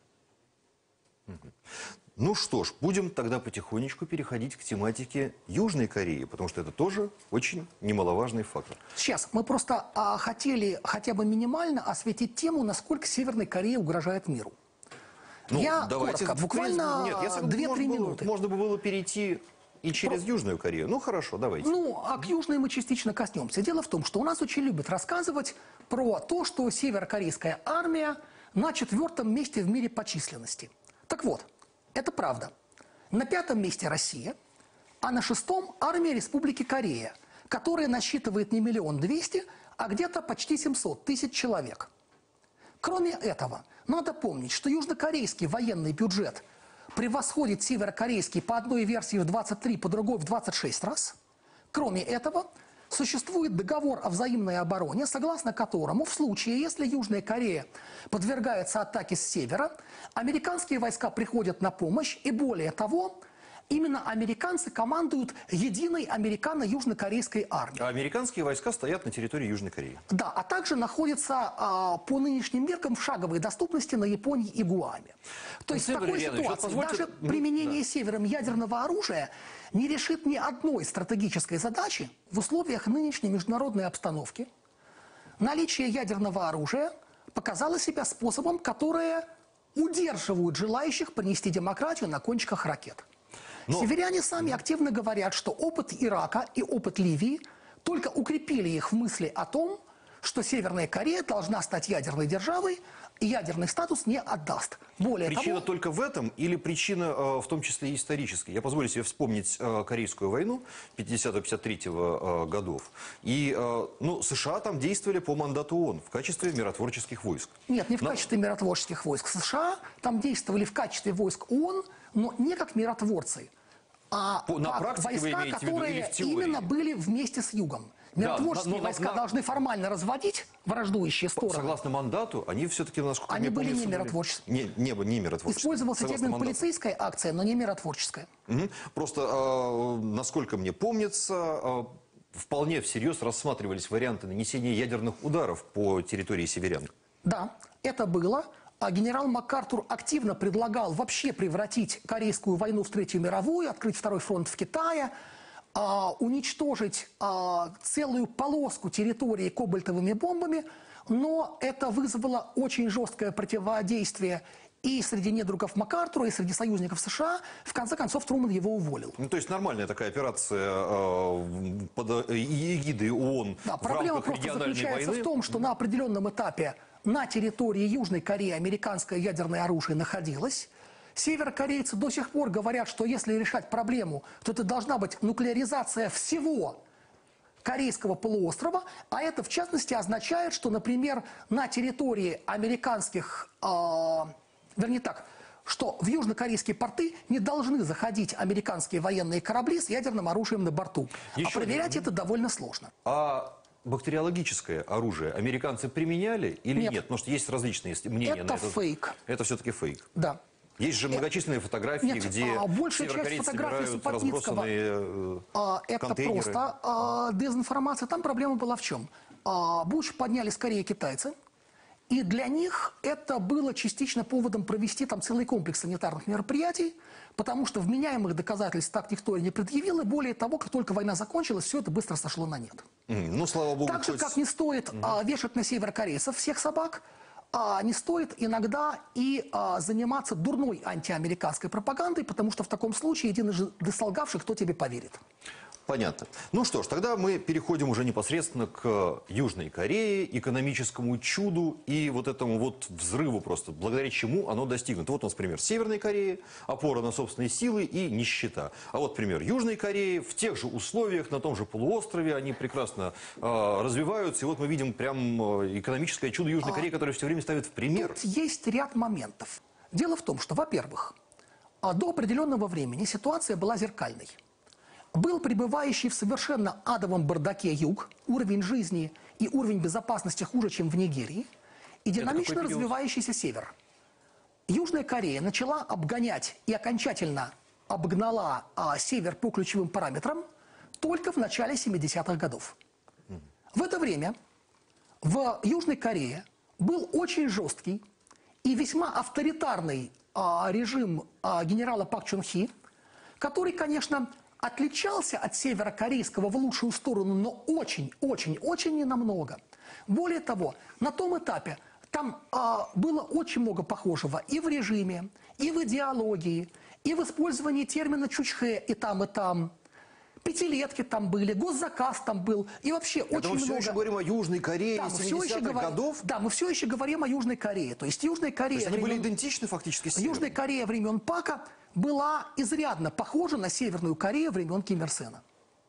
Ну что ж, будем тогда потихонечку переходить к тематике Южной Кореи, потому что это тоже очень немаловажный фактор. Сейчас мы просто а, хотели хотя бы минимально осветить тему, насколько Северная Корея угрожает миру. Ну, я давайте, коротко, буквально две-три минуты. Можно бы было перейти и через Про... Южную Корею. Ну хорошо, давайте. Ну, а к Южной мы частично коснемся. Дело в том, что у нас очень любят рассказывать про то, что северокорейская армия на четвертом месте в мире по численности. Так вот, это правда. На пятом месте Россия, а на шестом армия Республики Корея, которая насчитывает не миллион двести, а где-то почти семьсот тысяч человек. Кроме этого, надо помнить, что южнокорейский военный бюджет превосходит северокорейский по одной версии в двадцать три, по другой в двадцать шесть раз. Кроме этого, существует договор о взаимной обороне, согласно которому в случае, если Южная Корея подвергается атаке с севера, американские войска приходят на помощь, и более того, именно американцы командуют единой американо-южнокорейской армией. А американские войска стоят на территории Южной Кореи. Да, а также находятся а, по нынешним меркам в шаговой доступности на Японии и Гуаме. То есть в такой ситуации даже применение да. севером ядерного оружия не решит ни одной стратегической задачи в условиях нынешней международной обстановки. Наличие ядерного оружия показало себя способом, который удерживает желающих принести демократию на кончиках ракет. Но... Северяне сами активно говорят, что опыт Ирака и опыт Ливии только укрепили их в мысли о том, что Северная Корея должна стать ядерной державой, и ядерный статус не отдаст. Более причина того, только в этом или причина э, в том числе историческая? Я позволю себе вспомнить э, Корейскую войну пятидесятого-пятьдесят третьего э, годов. И э, ну, США там действовали по мандату ООН в качестве миротворческих войск. Нет, не в Но... качестве миротворческих войск. США там действовали в качестве войск ООН, но не как миротворцы, а по, на как практике войска, вы имеете в виду, или в которые теории? именно были вместе с Югом. Миротворческие да, но, войска на... должны формально разводить враждующие стороны. Согласно мандату, они все-таки, насколько Они мне были помнится, не миротворческие. Не, не, не миротворческие. Использовался Согласно термин мандату. полицейская акция, но не миротворческая. Угу. Просто, э, насколько мне помнится, э, вполне всерьез рассматривались варианты нанесения ядерных ударов по территории северян. Да, это было. А генерал МакАртур активно предлагал вообще превратить Корейскую войну в Третью мировую, открыть второй фронт в Китае, а, уничтожить а, целую полоску территории кобальтовыми бомбами, но это вызвало очень жесткое противодействие и среди недругов МакАртура, и среди союзников США. В конце концов, Трумэн его уволил. Ну, то есть нормальная такая операция э, под эгидой ООН Да, в проблема рамках просто региональной заключается войны. в том, что на определенном этапе на территории Южной Кореи американское ядерное оружие находилось. Северокорейцы до сих пор говорят, что если решать проблему, то это должна быть нуклеаризация всего Корейского полуострова, а это в частности означает, что, например, на территории американских, э, вернее так, что в южнокорейские порты не должны заходить американские военные корабли с ядерным оружием на борту. Еще а проверять один. это довольно сложно. А бактериологическое оружие американцы применяли или нет? Нет. Потому что есть различные мнения Это на это. фейк. Это все-таки фейк. Да. Есть же многочисленные фотографии, Нет, где а большая часть северокорейцы фотографий собирают Сапотницкого, разбросанные э, а, это контейнеры. просто а, дезинформация. Там проблема была в чем? А, Буш подняли скорее китайцы, и для них это было частично поводом провести там целый комплекс санитарных мероприятий, потому что вменяемых доказательств так никто и не предъявил, и более того, как только война закончилась, все это быстро сошло на нет. Mm, ну, слава богу. Так же, хоть... как не стоит mm-hmm. а, вешать на северокорейцев всех собак, а не стоит иногда и а, заниматься дурной антиамериканской пропагандой, потому что в таком случае единожды солгавший, кто тебе поверит. Понятно. Ну что ж, тогда мы переходим уже непосредственно к Южной Корее, экономическому чуду и вот этому вот взрыву просто, благодаря чему оно достигнуто. Вот у нас пример Северной Кореи, опора на собственные силы и нищета. А вот пример Южной Кореи, в тех же условиях, на том же полуострове, они прекрасно э, развиваются. И вот мы видим прям экономическое чудо Южной Кореи, которое все время ставит в пример. Тут есть ряд моментов. Дело в том, что, во-первых, до определенного времени ситуация была зеркальной. Был пребывающий в совершенно адовом бардаке юг, уровень жизни и уровень безопасности хуже, чем в Нигерии, и динамично развивающийся север. Южная Корея начала обгонять и окончательно обгнала а, север по ключевым параметрам только в начале семидесятых годов. В это время в Южной Корее был очень жесткий и весьма авторитарный а, режим а, генерала Пак Чон Хи, который, конечно, отличался от северокорейского в лучшую сторону, но очень-очень-очень ненамного. Более того, на том этапе там а, было очень много похожего и в режиме, и в идеологии, и в использовании термина «чучхэ» и там, и там. Пятилетки там были, госзаказ там был, и вообще Это очень мы все много... еще говорим о Южной Корее Да, мы все еще семидесятых говорим- годов? Да, мы все еще говорим о Южной Корее. То есть Южная Корея... То есть они были времен- идентичны фактически с Северной? Южная Корея времен Пака была изрядно похожа на Северную Корею времен Ким Ир Сена.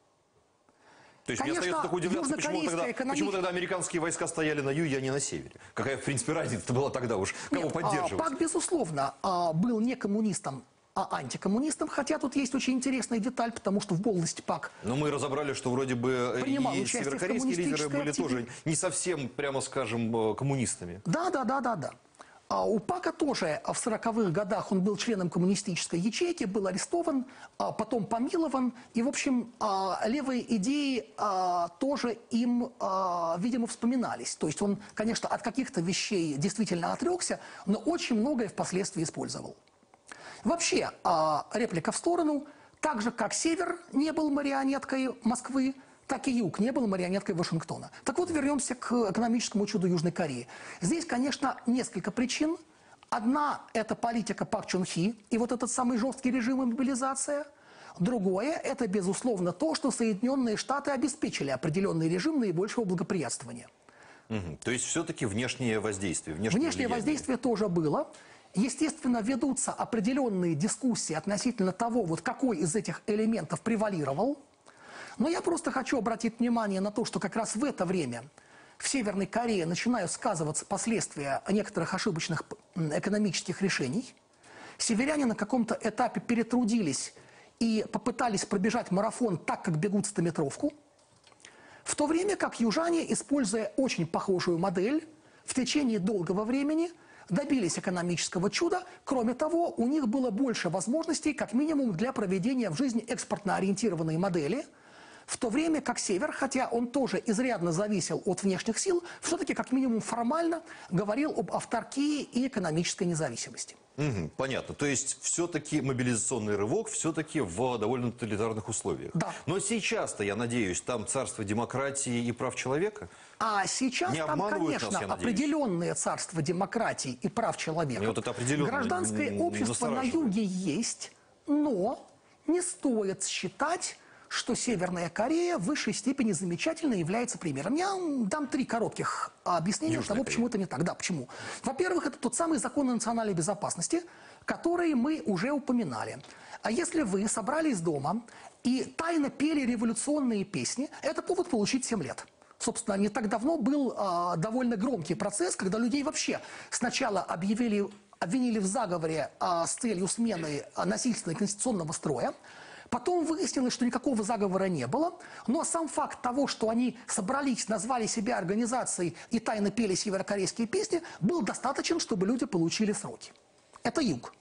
То есть Конечно, мне остается только удивляться, почему южнокорейская тогда, экономика- почему тогда американские войска стояли на юге, а не на севере? Какая, в принципе, разница была тогда уж? Кого Нет, а, поддерживать? Пак, безусловно, а, был не коммунистом, а антикоммунистом, хотя тут есть очень интересная деталь, потому что в молодости Пак Но мы разобрали, что вроде бы принимал и участие в северокорейские лидеры коммунистической были активе. тоже не совсем, прямо скажем, э, коммунистами. Да, да, да, да, да. А у Пака тоже в сороковых годах он был членом коммунистической ячейки, был арестован, потом помилован. И, в общем, левые идеи тоже им, видимо, вспоминались. То есть он, конечно, от каких-то вещей действительно отрекся, но очень многое впоследствии использовал. Вообще, реплика в сторону, так же, как Север не был марионеткой Москвы, так и Юг не был марионеткой Вашингтона. Так вот, вернемся к экономическому чуду Южной Кореи. Здесь, конечно, несколько причин. Одна – это политика Пак Чун Хи и вот этот самый жесткий режим и мобилизация. Другое – это, безусловно, то, что Соединенные Штаты обеспечили определенный режим наибольшего благоприятствования. Угу. То есть все-таки внешнее воздействие, внешнее, внешнее влияние. воздействие тоже было. Естественно, ведутся определенные дискуссии относительно того, вот какой из этих элементов превалировал. Но я просто хочу обратить внимание на то, что как раз в это время в Северной Корее начинают сказываться последствия некоторых ошибочных экономических решений. Северяне на каком-то этапе перетрудились и попытались пробежать марафон так, как бегут стометровку. В то время как южане, используя очень похожую модель, в течение долгого времени добились экономического чуда. Кроме того, у них было больше возможностей, как минимум, для проведения в жизни экспортно-ориентированной модели, в то время как Север, хотя он тоже изрядно зависел от внешних сил, все-таки как минимум формально говорил об авторкии и экономической независимости. Угу, понятно. То есть все-таки мобилизационный рывок все-таки в довольно тоталитарных условиях. Да. Но сейчас-то, я надеюсь, там царство демократии и прав человека? А сейчас Не там, конечно, нас, определенное царство демократии и прав человека. И вот это гражданское общество на юге есть, но не стоит считать, что Северная Корея в высшей степени замечательно является примером. Я дам три коротких объяснения Южная того, почему это не так. Да, почему? Во-первых, это тот самый закон о национальной безопасности, который мы уже упоминали. А если вы собрались дома и тайно пели революционные песни, это повод получить семь лет. Собственно, не так давно был а, довольно громкий процесс, когда людей вообще сначала объявили, обвинили в заговоре а, с целью смены а, насильственного конституционного строя. Потом выяснилось, что никакого заговора не было, но сам факт того, что они собрались, назвали себя организацией и тайно пели северокорейские песни, был достаточен, чтобы люди получили сроки. Это юг.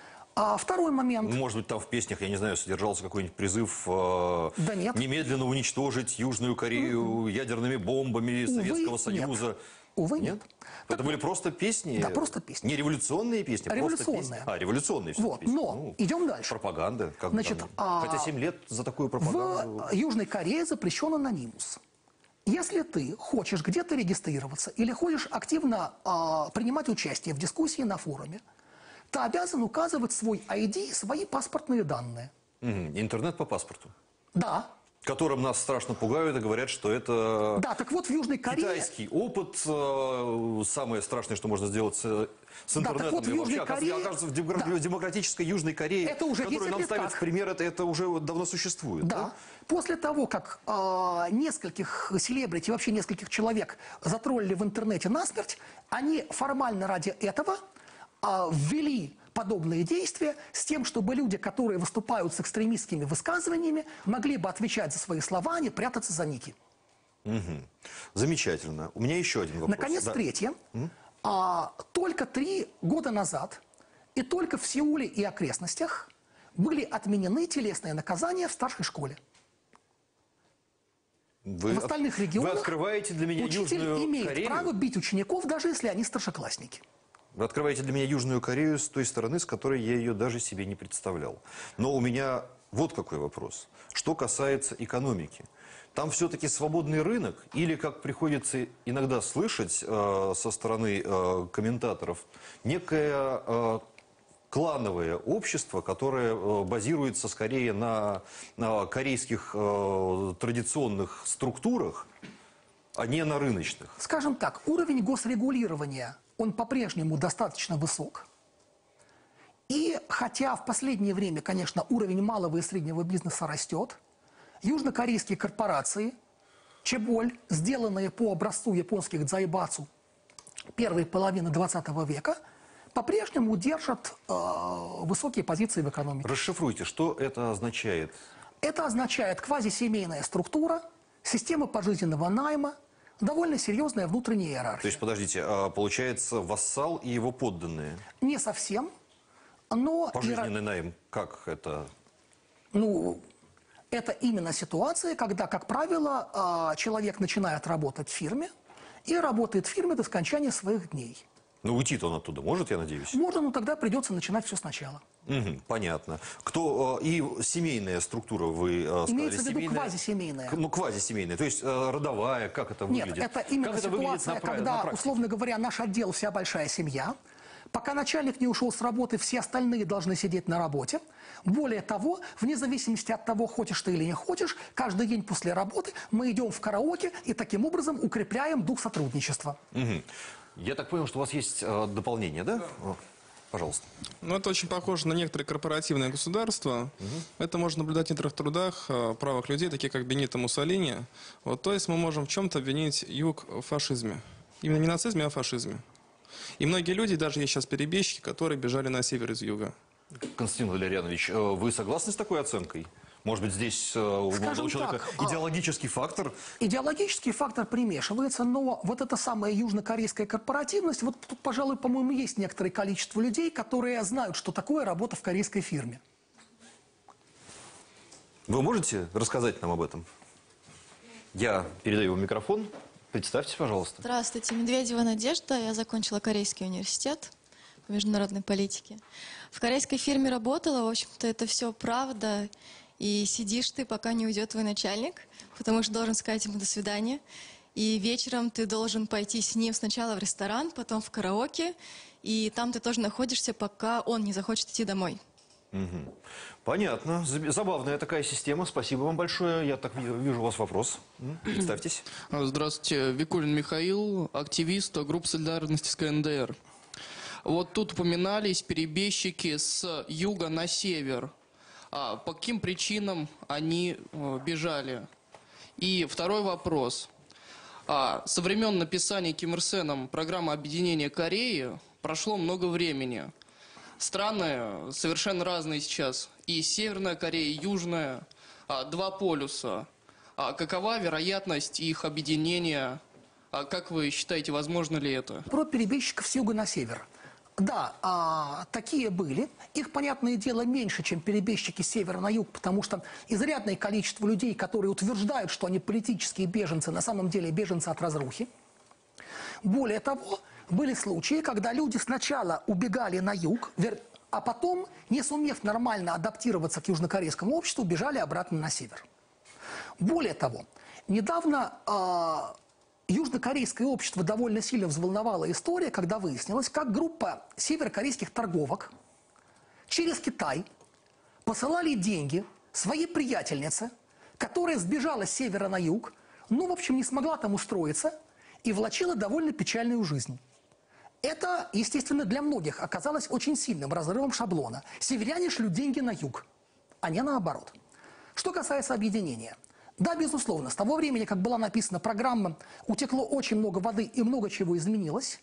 А второй момент. Может быть, там в песнях, я не знаю, содержался какой-нибудь призыв э, да нет. немедленно уничтожить Южную Корею mm-hmm. ядерными бомбами Увы, Советского Союза. Нет. Увы, нет. нет. Это так, были просто песни? Да, просто песни. Не революционные песни? Революционные. Просто песни. А, революционные вот, песни. Но, ну, идем дальше. Пропаганда. Как Значит, там, а, хотя семь лет за такую пропаганду... В Южной Корее запрещен анонимус. Если ты хочешь где-то регистрироваться или хочешь активно а, принимать участие в дискуссии на форуме, ты обязан указывать свой ай ди, свои паспортные данные. Угу. Интернет по паспорту? Да. Которым нас страшно пугают и говорят, что это да, так вот в Южной Корее... китайский опыт. Э, самое страшное, что можно сделать с, с интернетом. Да, так вот в Южной вообще, Корее... Окажется, в демокра... да. демократической Южной Корее, это уже которую нам ставят в пример, это, это уже давно существует. Да. да? После того, как э, нескольких селебрити, вообще нескольких человек затроллили в интернете насмерть, они формально ради этого э, ввели... подобные действия с тем, чтобы люди, которые выступают с экстремистскими высказываниями, могли бы отвечать за свои слова, а не прятаться за ники. Угу. Замечательно. У меня еще один вопрос. Наконец, да. третье. А, только три года назад и только в Сеуле и окрестностях были отменены телесные наказания в старшей школе. Вы, в остальных регионах вы открываете для меня учитель Южную имеет Корею? право бить учеников, даже если они старшеклассники. Вы открываете для меня Южную Корею с той стороны, с которой я ее даже себе не представлял. Но у меня вот какой вопрос. Что касается экономики. Там все-таки свободный рынок? Или, как приходится иногда слышать э, со стороны э, комментаторов, некое э, клановое общество, которое э, базируется скорее на, на корейских э, традиционных структурах, а не на рыночных? Скажем так, уровень госрегулирования... он по-прежнему достаточно высок. И хотя в последнее время, конечно, уровень малого и среднего бизнеса растет, южнокорейские корпорации, чеболь, сделанные по образцу японских дзайбацу первой половины двадцатого века, по-прежнему держат э, высокие позиции в экономике. Расшифруйте, что это означает? Это означает квазисемейная структура, система пожизненного найма, довольно серьезная внутренняя иерархия. То есть, подождите, а получается вассал и его подданные? Не совсем, но... Пожизненный иера... найм, как это? Ну, это именно ситуация, когда, как правило, человек начинает работать в фирме и работает в фирме до скончания своих дней. Ну, уйти-то он оттуда может, я надеюсь? Можно, но тогда придется начинать все сначала. Угу, понятно. Кто, и семейная структура, вы сказали? Имеется в виду семейная... квазисемейная. Ну, квазисемейная, то есть родовая, как это выглядит? Нет, это именно как ситуация, это когда, условно говоря, наш отдел вся большая семья. Пока начальник не ушел с работы, все остальные должны сидеть на работе. Более того, вне зависимости от того, хочешь ты или не хочешь, каждый день после работы мы идем в караоке и таким образом укрепляем дух сотрудничества. Угу. Я так понял, что у вас есть э, дополнение, да? О, пожалуйста. Ну, это очень похоже на некоторые корпоративные государства. Угу. Это можно наблюдать в некоторых трудах э, правых людей, такие как Бенито Муссолини. Вот, то есть мы можем в чем-то обвинить юг в фашизме. Именно не нацизме, а в фашизме. И многие люди, даже есть сейчас перебежчики, которые бежали на север из юга. Константин Валерьянович, вы согласны с такой оценкой? Может быть, здесь у молодого человека так, идеологический фактор? Идеологический фактор примешивается, но вот эта самая южнокорейская корпоративность, вот тут, пожалуй, по-моему, есть некоторое количество людей, которые знают, что такое работа в корейской фирме. Вы можете рассказать нам об этом? Я передаю вам микрофон. Представьтесь, пожалуйста. Здравствуйте, Медведева Надежда. Я закончила Корейский университет по международной политике. В корейской фирме работала, в общем-то, это все правда. И сидишь ты, пока не уйдет твой начальник, потому что должен сказать ему «до свидания». И вечером ты должен пойти с ним сначала в ресторан, потом в караоке. И там ты тоже находишься, пока он не захочет идти домой. Угу. Понятно. Забавная такая система. Спасибо вам большое. Я так вижу у вас вопрос. Представьтесь. Здравствуйте. Викулин Михаил, активист группы солидарности с ка эн дэ эр. Вот тут упоминались перебежчики с юга на север. А по каким причинам они бежали? И второй вопрос. А, со времен написания Ким Ир Сеном программы объединения Кореи прошло много времени. Страны совершенно разные сейчас. И Северная Корея, и Южная. А, два полюса. А какова вероятность их объединения? А как вы считаете, возможно ли это? Про перебежчиков с юга на север. Да, а, такие были. Их, понятное дело, меньше, чем перебежчики с севера на юг, потому что изрядное количество людей, которые утверждают, что они политические беженцы, на самом деле беженцы от разрухи. Более того, были случаи, когда люди сначала убегали на юг, а потом, не сумев нормально адаптироваться к южнокорейскому обществу, бежали обратно на север. Более того, недавно а, южнокорейское общество довольно сильно взволновала история, когда выяснилось, как группа северокорейских торговок через Китай посылали деньги своей приятельнице, которая сбежала с севера на юг, ну, в общем, не смогла там устроиться и влачила довольно печальную жизнь. Это, естественно, для многих оказалось очень сильным разрывом шаблона. Северяне шлют деньги на юг, а не наоборот. Что касается объединения. Да, безусловно, с того времени, как была написана программа, утекло очень много воды и много чего изменилось.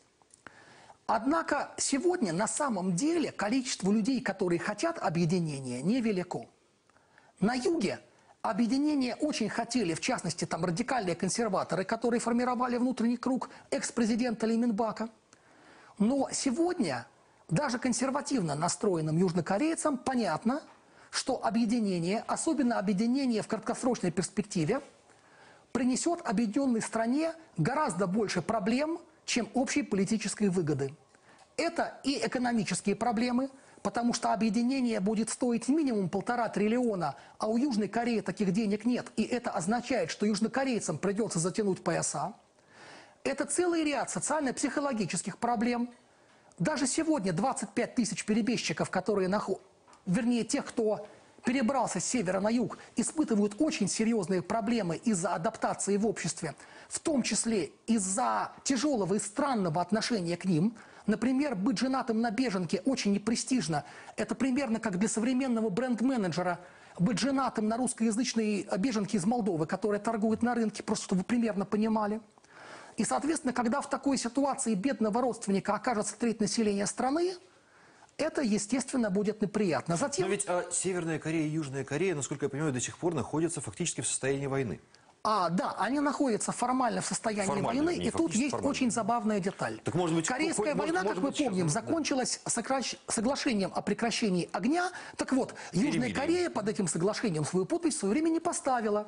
Однако сегодня на самом деле количество людей, которые хотят объединения, невелико. На юге объединение очень хотели, в частности, там радикальные консерваторы, которые формировали внутренний круг экс-президента Ли Минбака. Но сегодня даже консервативно настроенным южнокорейцам понятно, что объединение, особенно объединение в краткосрочной перспективе, принесет объединенной стране гораздо больше проблем, чем общей политической выгоды. Это и экономические проблемы, потому что объединение будет стоить минимум полтора триллиона, а у Южной Кореи таких денег нет, и это означает, что южнокорейцам придется затянуть пояса. Это целый ряд социально-психологических проблем. Даже сегодня двадцать пять тысяч перебежчиков, которые находятся, вернее, тех, кто перебрался с севера на юг, испытывают очень серьезные проблемы из-за адаптации в обществе, в том числе из-за тяжелого и странного отношения к ним. Например, быть женатым на беженке очень непрестижно. Это примерно как для современного бренд-менеджера быть женатым на русскоязычной беженке из Молдовы, которая торгует на рынке, просто чтобы вы примерно понимали. И, соответственно, когда в такой ситуации бедного родственника окажется треть населения страны, это, естественно, будет неприятно. Затем... Но ведь а, Северная Корея и Южная Корея, насколько я понимаю, до сих пор находятся фактически в состоянии войны. А, да, они находятся формально в состоянии Формально, войны, не и тут фактически, есть формально. очень забавная деталь. Так, может быть, Корейская хоть- война, может- как может мы быть, помним, сейчас, да. закончилась сокращ- соглашением о прекращении огня. Так вот, Южная Перемирие. Корея под этим соглашением свою подпись в свое время не поставила.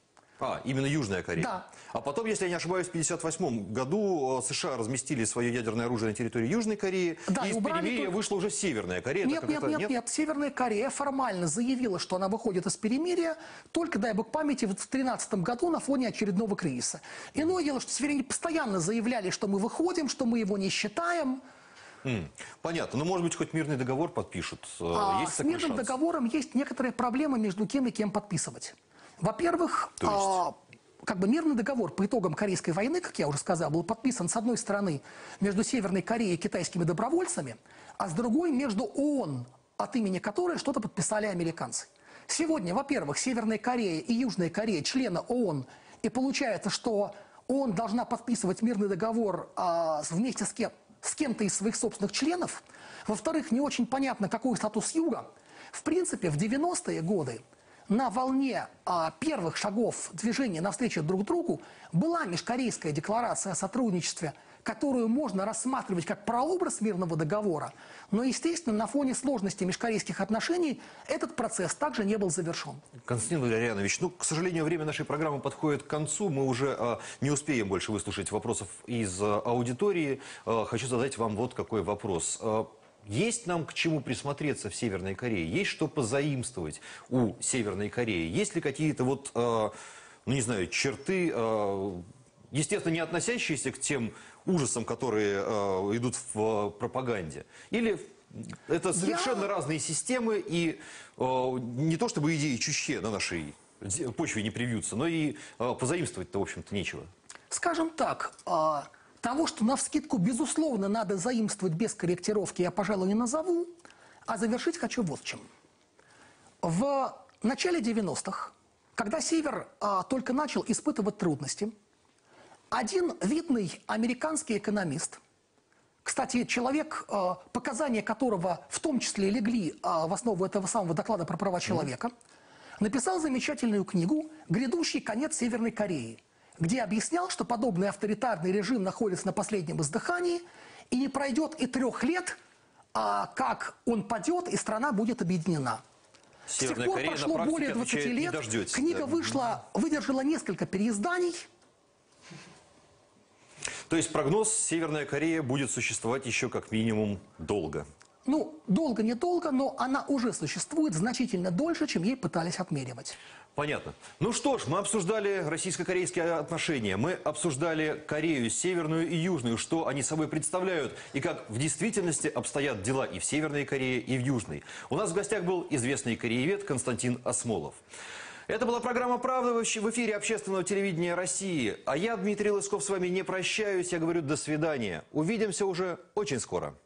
А, именно Южная Корея. Да. А потом, если я не ошибаюсь, в тысяча девятьсот пятьдесят восьмом году э, США разместили свое ядерное оружие на территории Южной Кореи, Да, и и из убрали перемирия только- вышла уже Северная Корея. Нет, так как нет, это- нет, нет. Северная Корея формально заявила, что она выходит из перемирия, только, дай бог памяти, вот в тринадцатом году на фоне очередного кризиса. Иное дело, что северяне постоянно заявляли, что мы выходим, что мы его не считаем. М, Понятно. Ну, может быть, хоть мирный договор подпишут. Э, А Есть с такой мирным шанс? договором есть некоторые проблемы между кем и кем подписывать. Во-первых, То есть? а, как бы мирный договор по итогам Корейской войны, как я уже сказал, был подписан с одной стороны между Северной Кореей и китайскими добровольцами, а с другой между ООН, от имени которой что-то подписали американцы. Сегодня, во-первых, Северная Корея и Южная Корея члены ООН, и получается, что ООН должна подписывать мирный договор а, вместе с кем с кем-то из своих собственных членов. Во-вторых, не очень понятно, какой статус Юга. В принципе, в девяностые годы на волне а, первых шагов движения навстречу друг другу была межкорейская декларация о сотрудничестве, которую можно рассматривать как прообраз мирного договора. Но, естественно, на фоне сложности межкорейских отношений этот процесс также не был завершен. Константин Валерьянович, ну, к сожалению, время нашей программы подходит к концу. Мы уже э, не успеем больше выслушать вопросов из э, аудитории. Э, хочу задать вам вот какой вопрос. Э, Есть нам к чему присмотреться в Северной Корее? Есть что позаимствовать у Северной Кореи? Есть ли какие-то вот, э, ну не знаю, черты, э, естественно, не относящиеся к тем ужасам, которые э, идут в э, пропаганде? Или это совершенно Я- разные системы, и э, не то чтобы идеи Чучхе на нашей почве не привьются, но и э, позаимствовать-то, в общем-то, нечего. Скажем так, а, того, что навскидку, безусловно, надо заимствовать без корректировки, я, пожалуй, не назову, а завершить хочу вот чем. В начале девяностых, когда Север а, только начал испытывать трудности, один видный американский экономист, кстати, человек, а, показания которого в том числе легли а, в основу этого самого доклада про права человека, написал замечательную книгу «Грядущий конец Северной Кореи», где объяснял, что подобный авторитарный режим находится на последнем издыхании, и не пройдет и трех лет, а, как он падет, и страна будет объединена. С тех Северная пор Корея на прошло практике более двадцати отвечает, не лет, дождетесь, книга да. вышла, выдержала несколько переизданий. То есть прогноз: Северная Корея будет существовать еще как минимум долго. Ну, долго-недолго, но она уже существует значительно дольше, чем ей пытались отмеривать. Понятно. Ну что ж, мы обсуждали российско-корейские отношения, мы обсуждали Корею, северную и южную, что они собой представляют и как в действительности обстоят дела и в Северной Корее, и в Южной. У нас в гостях был известный кореевед Константин Асмолов. Это была программа «Правда» в эфире общественного телевидения России. А я, Дмитрий Лысков, с вами не прощаюсь, я говорю до свидания. Увидимся уже очень скоро.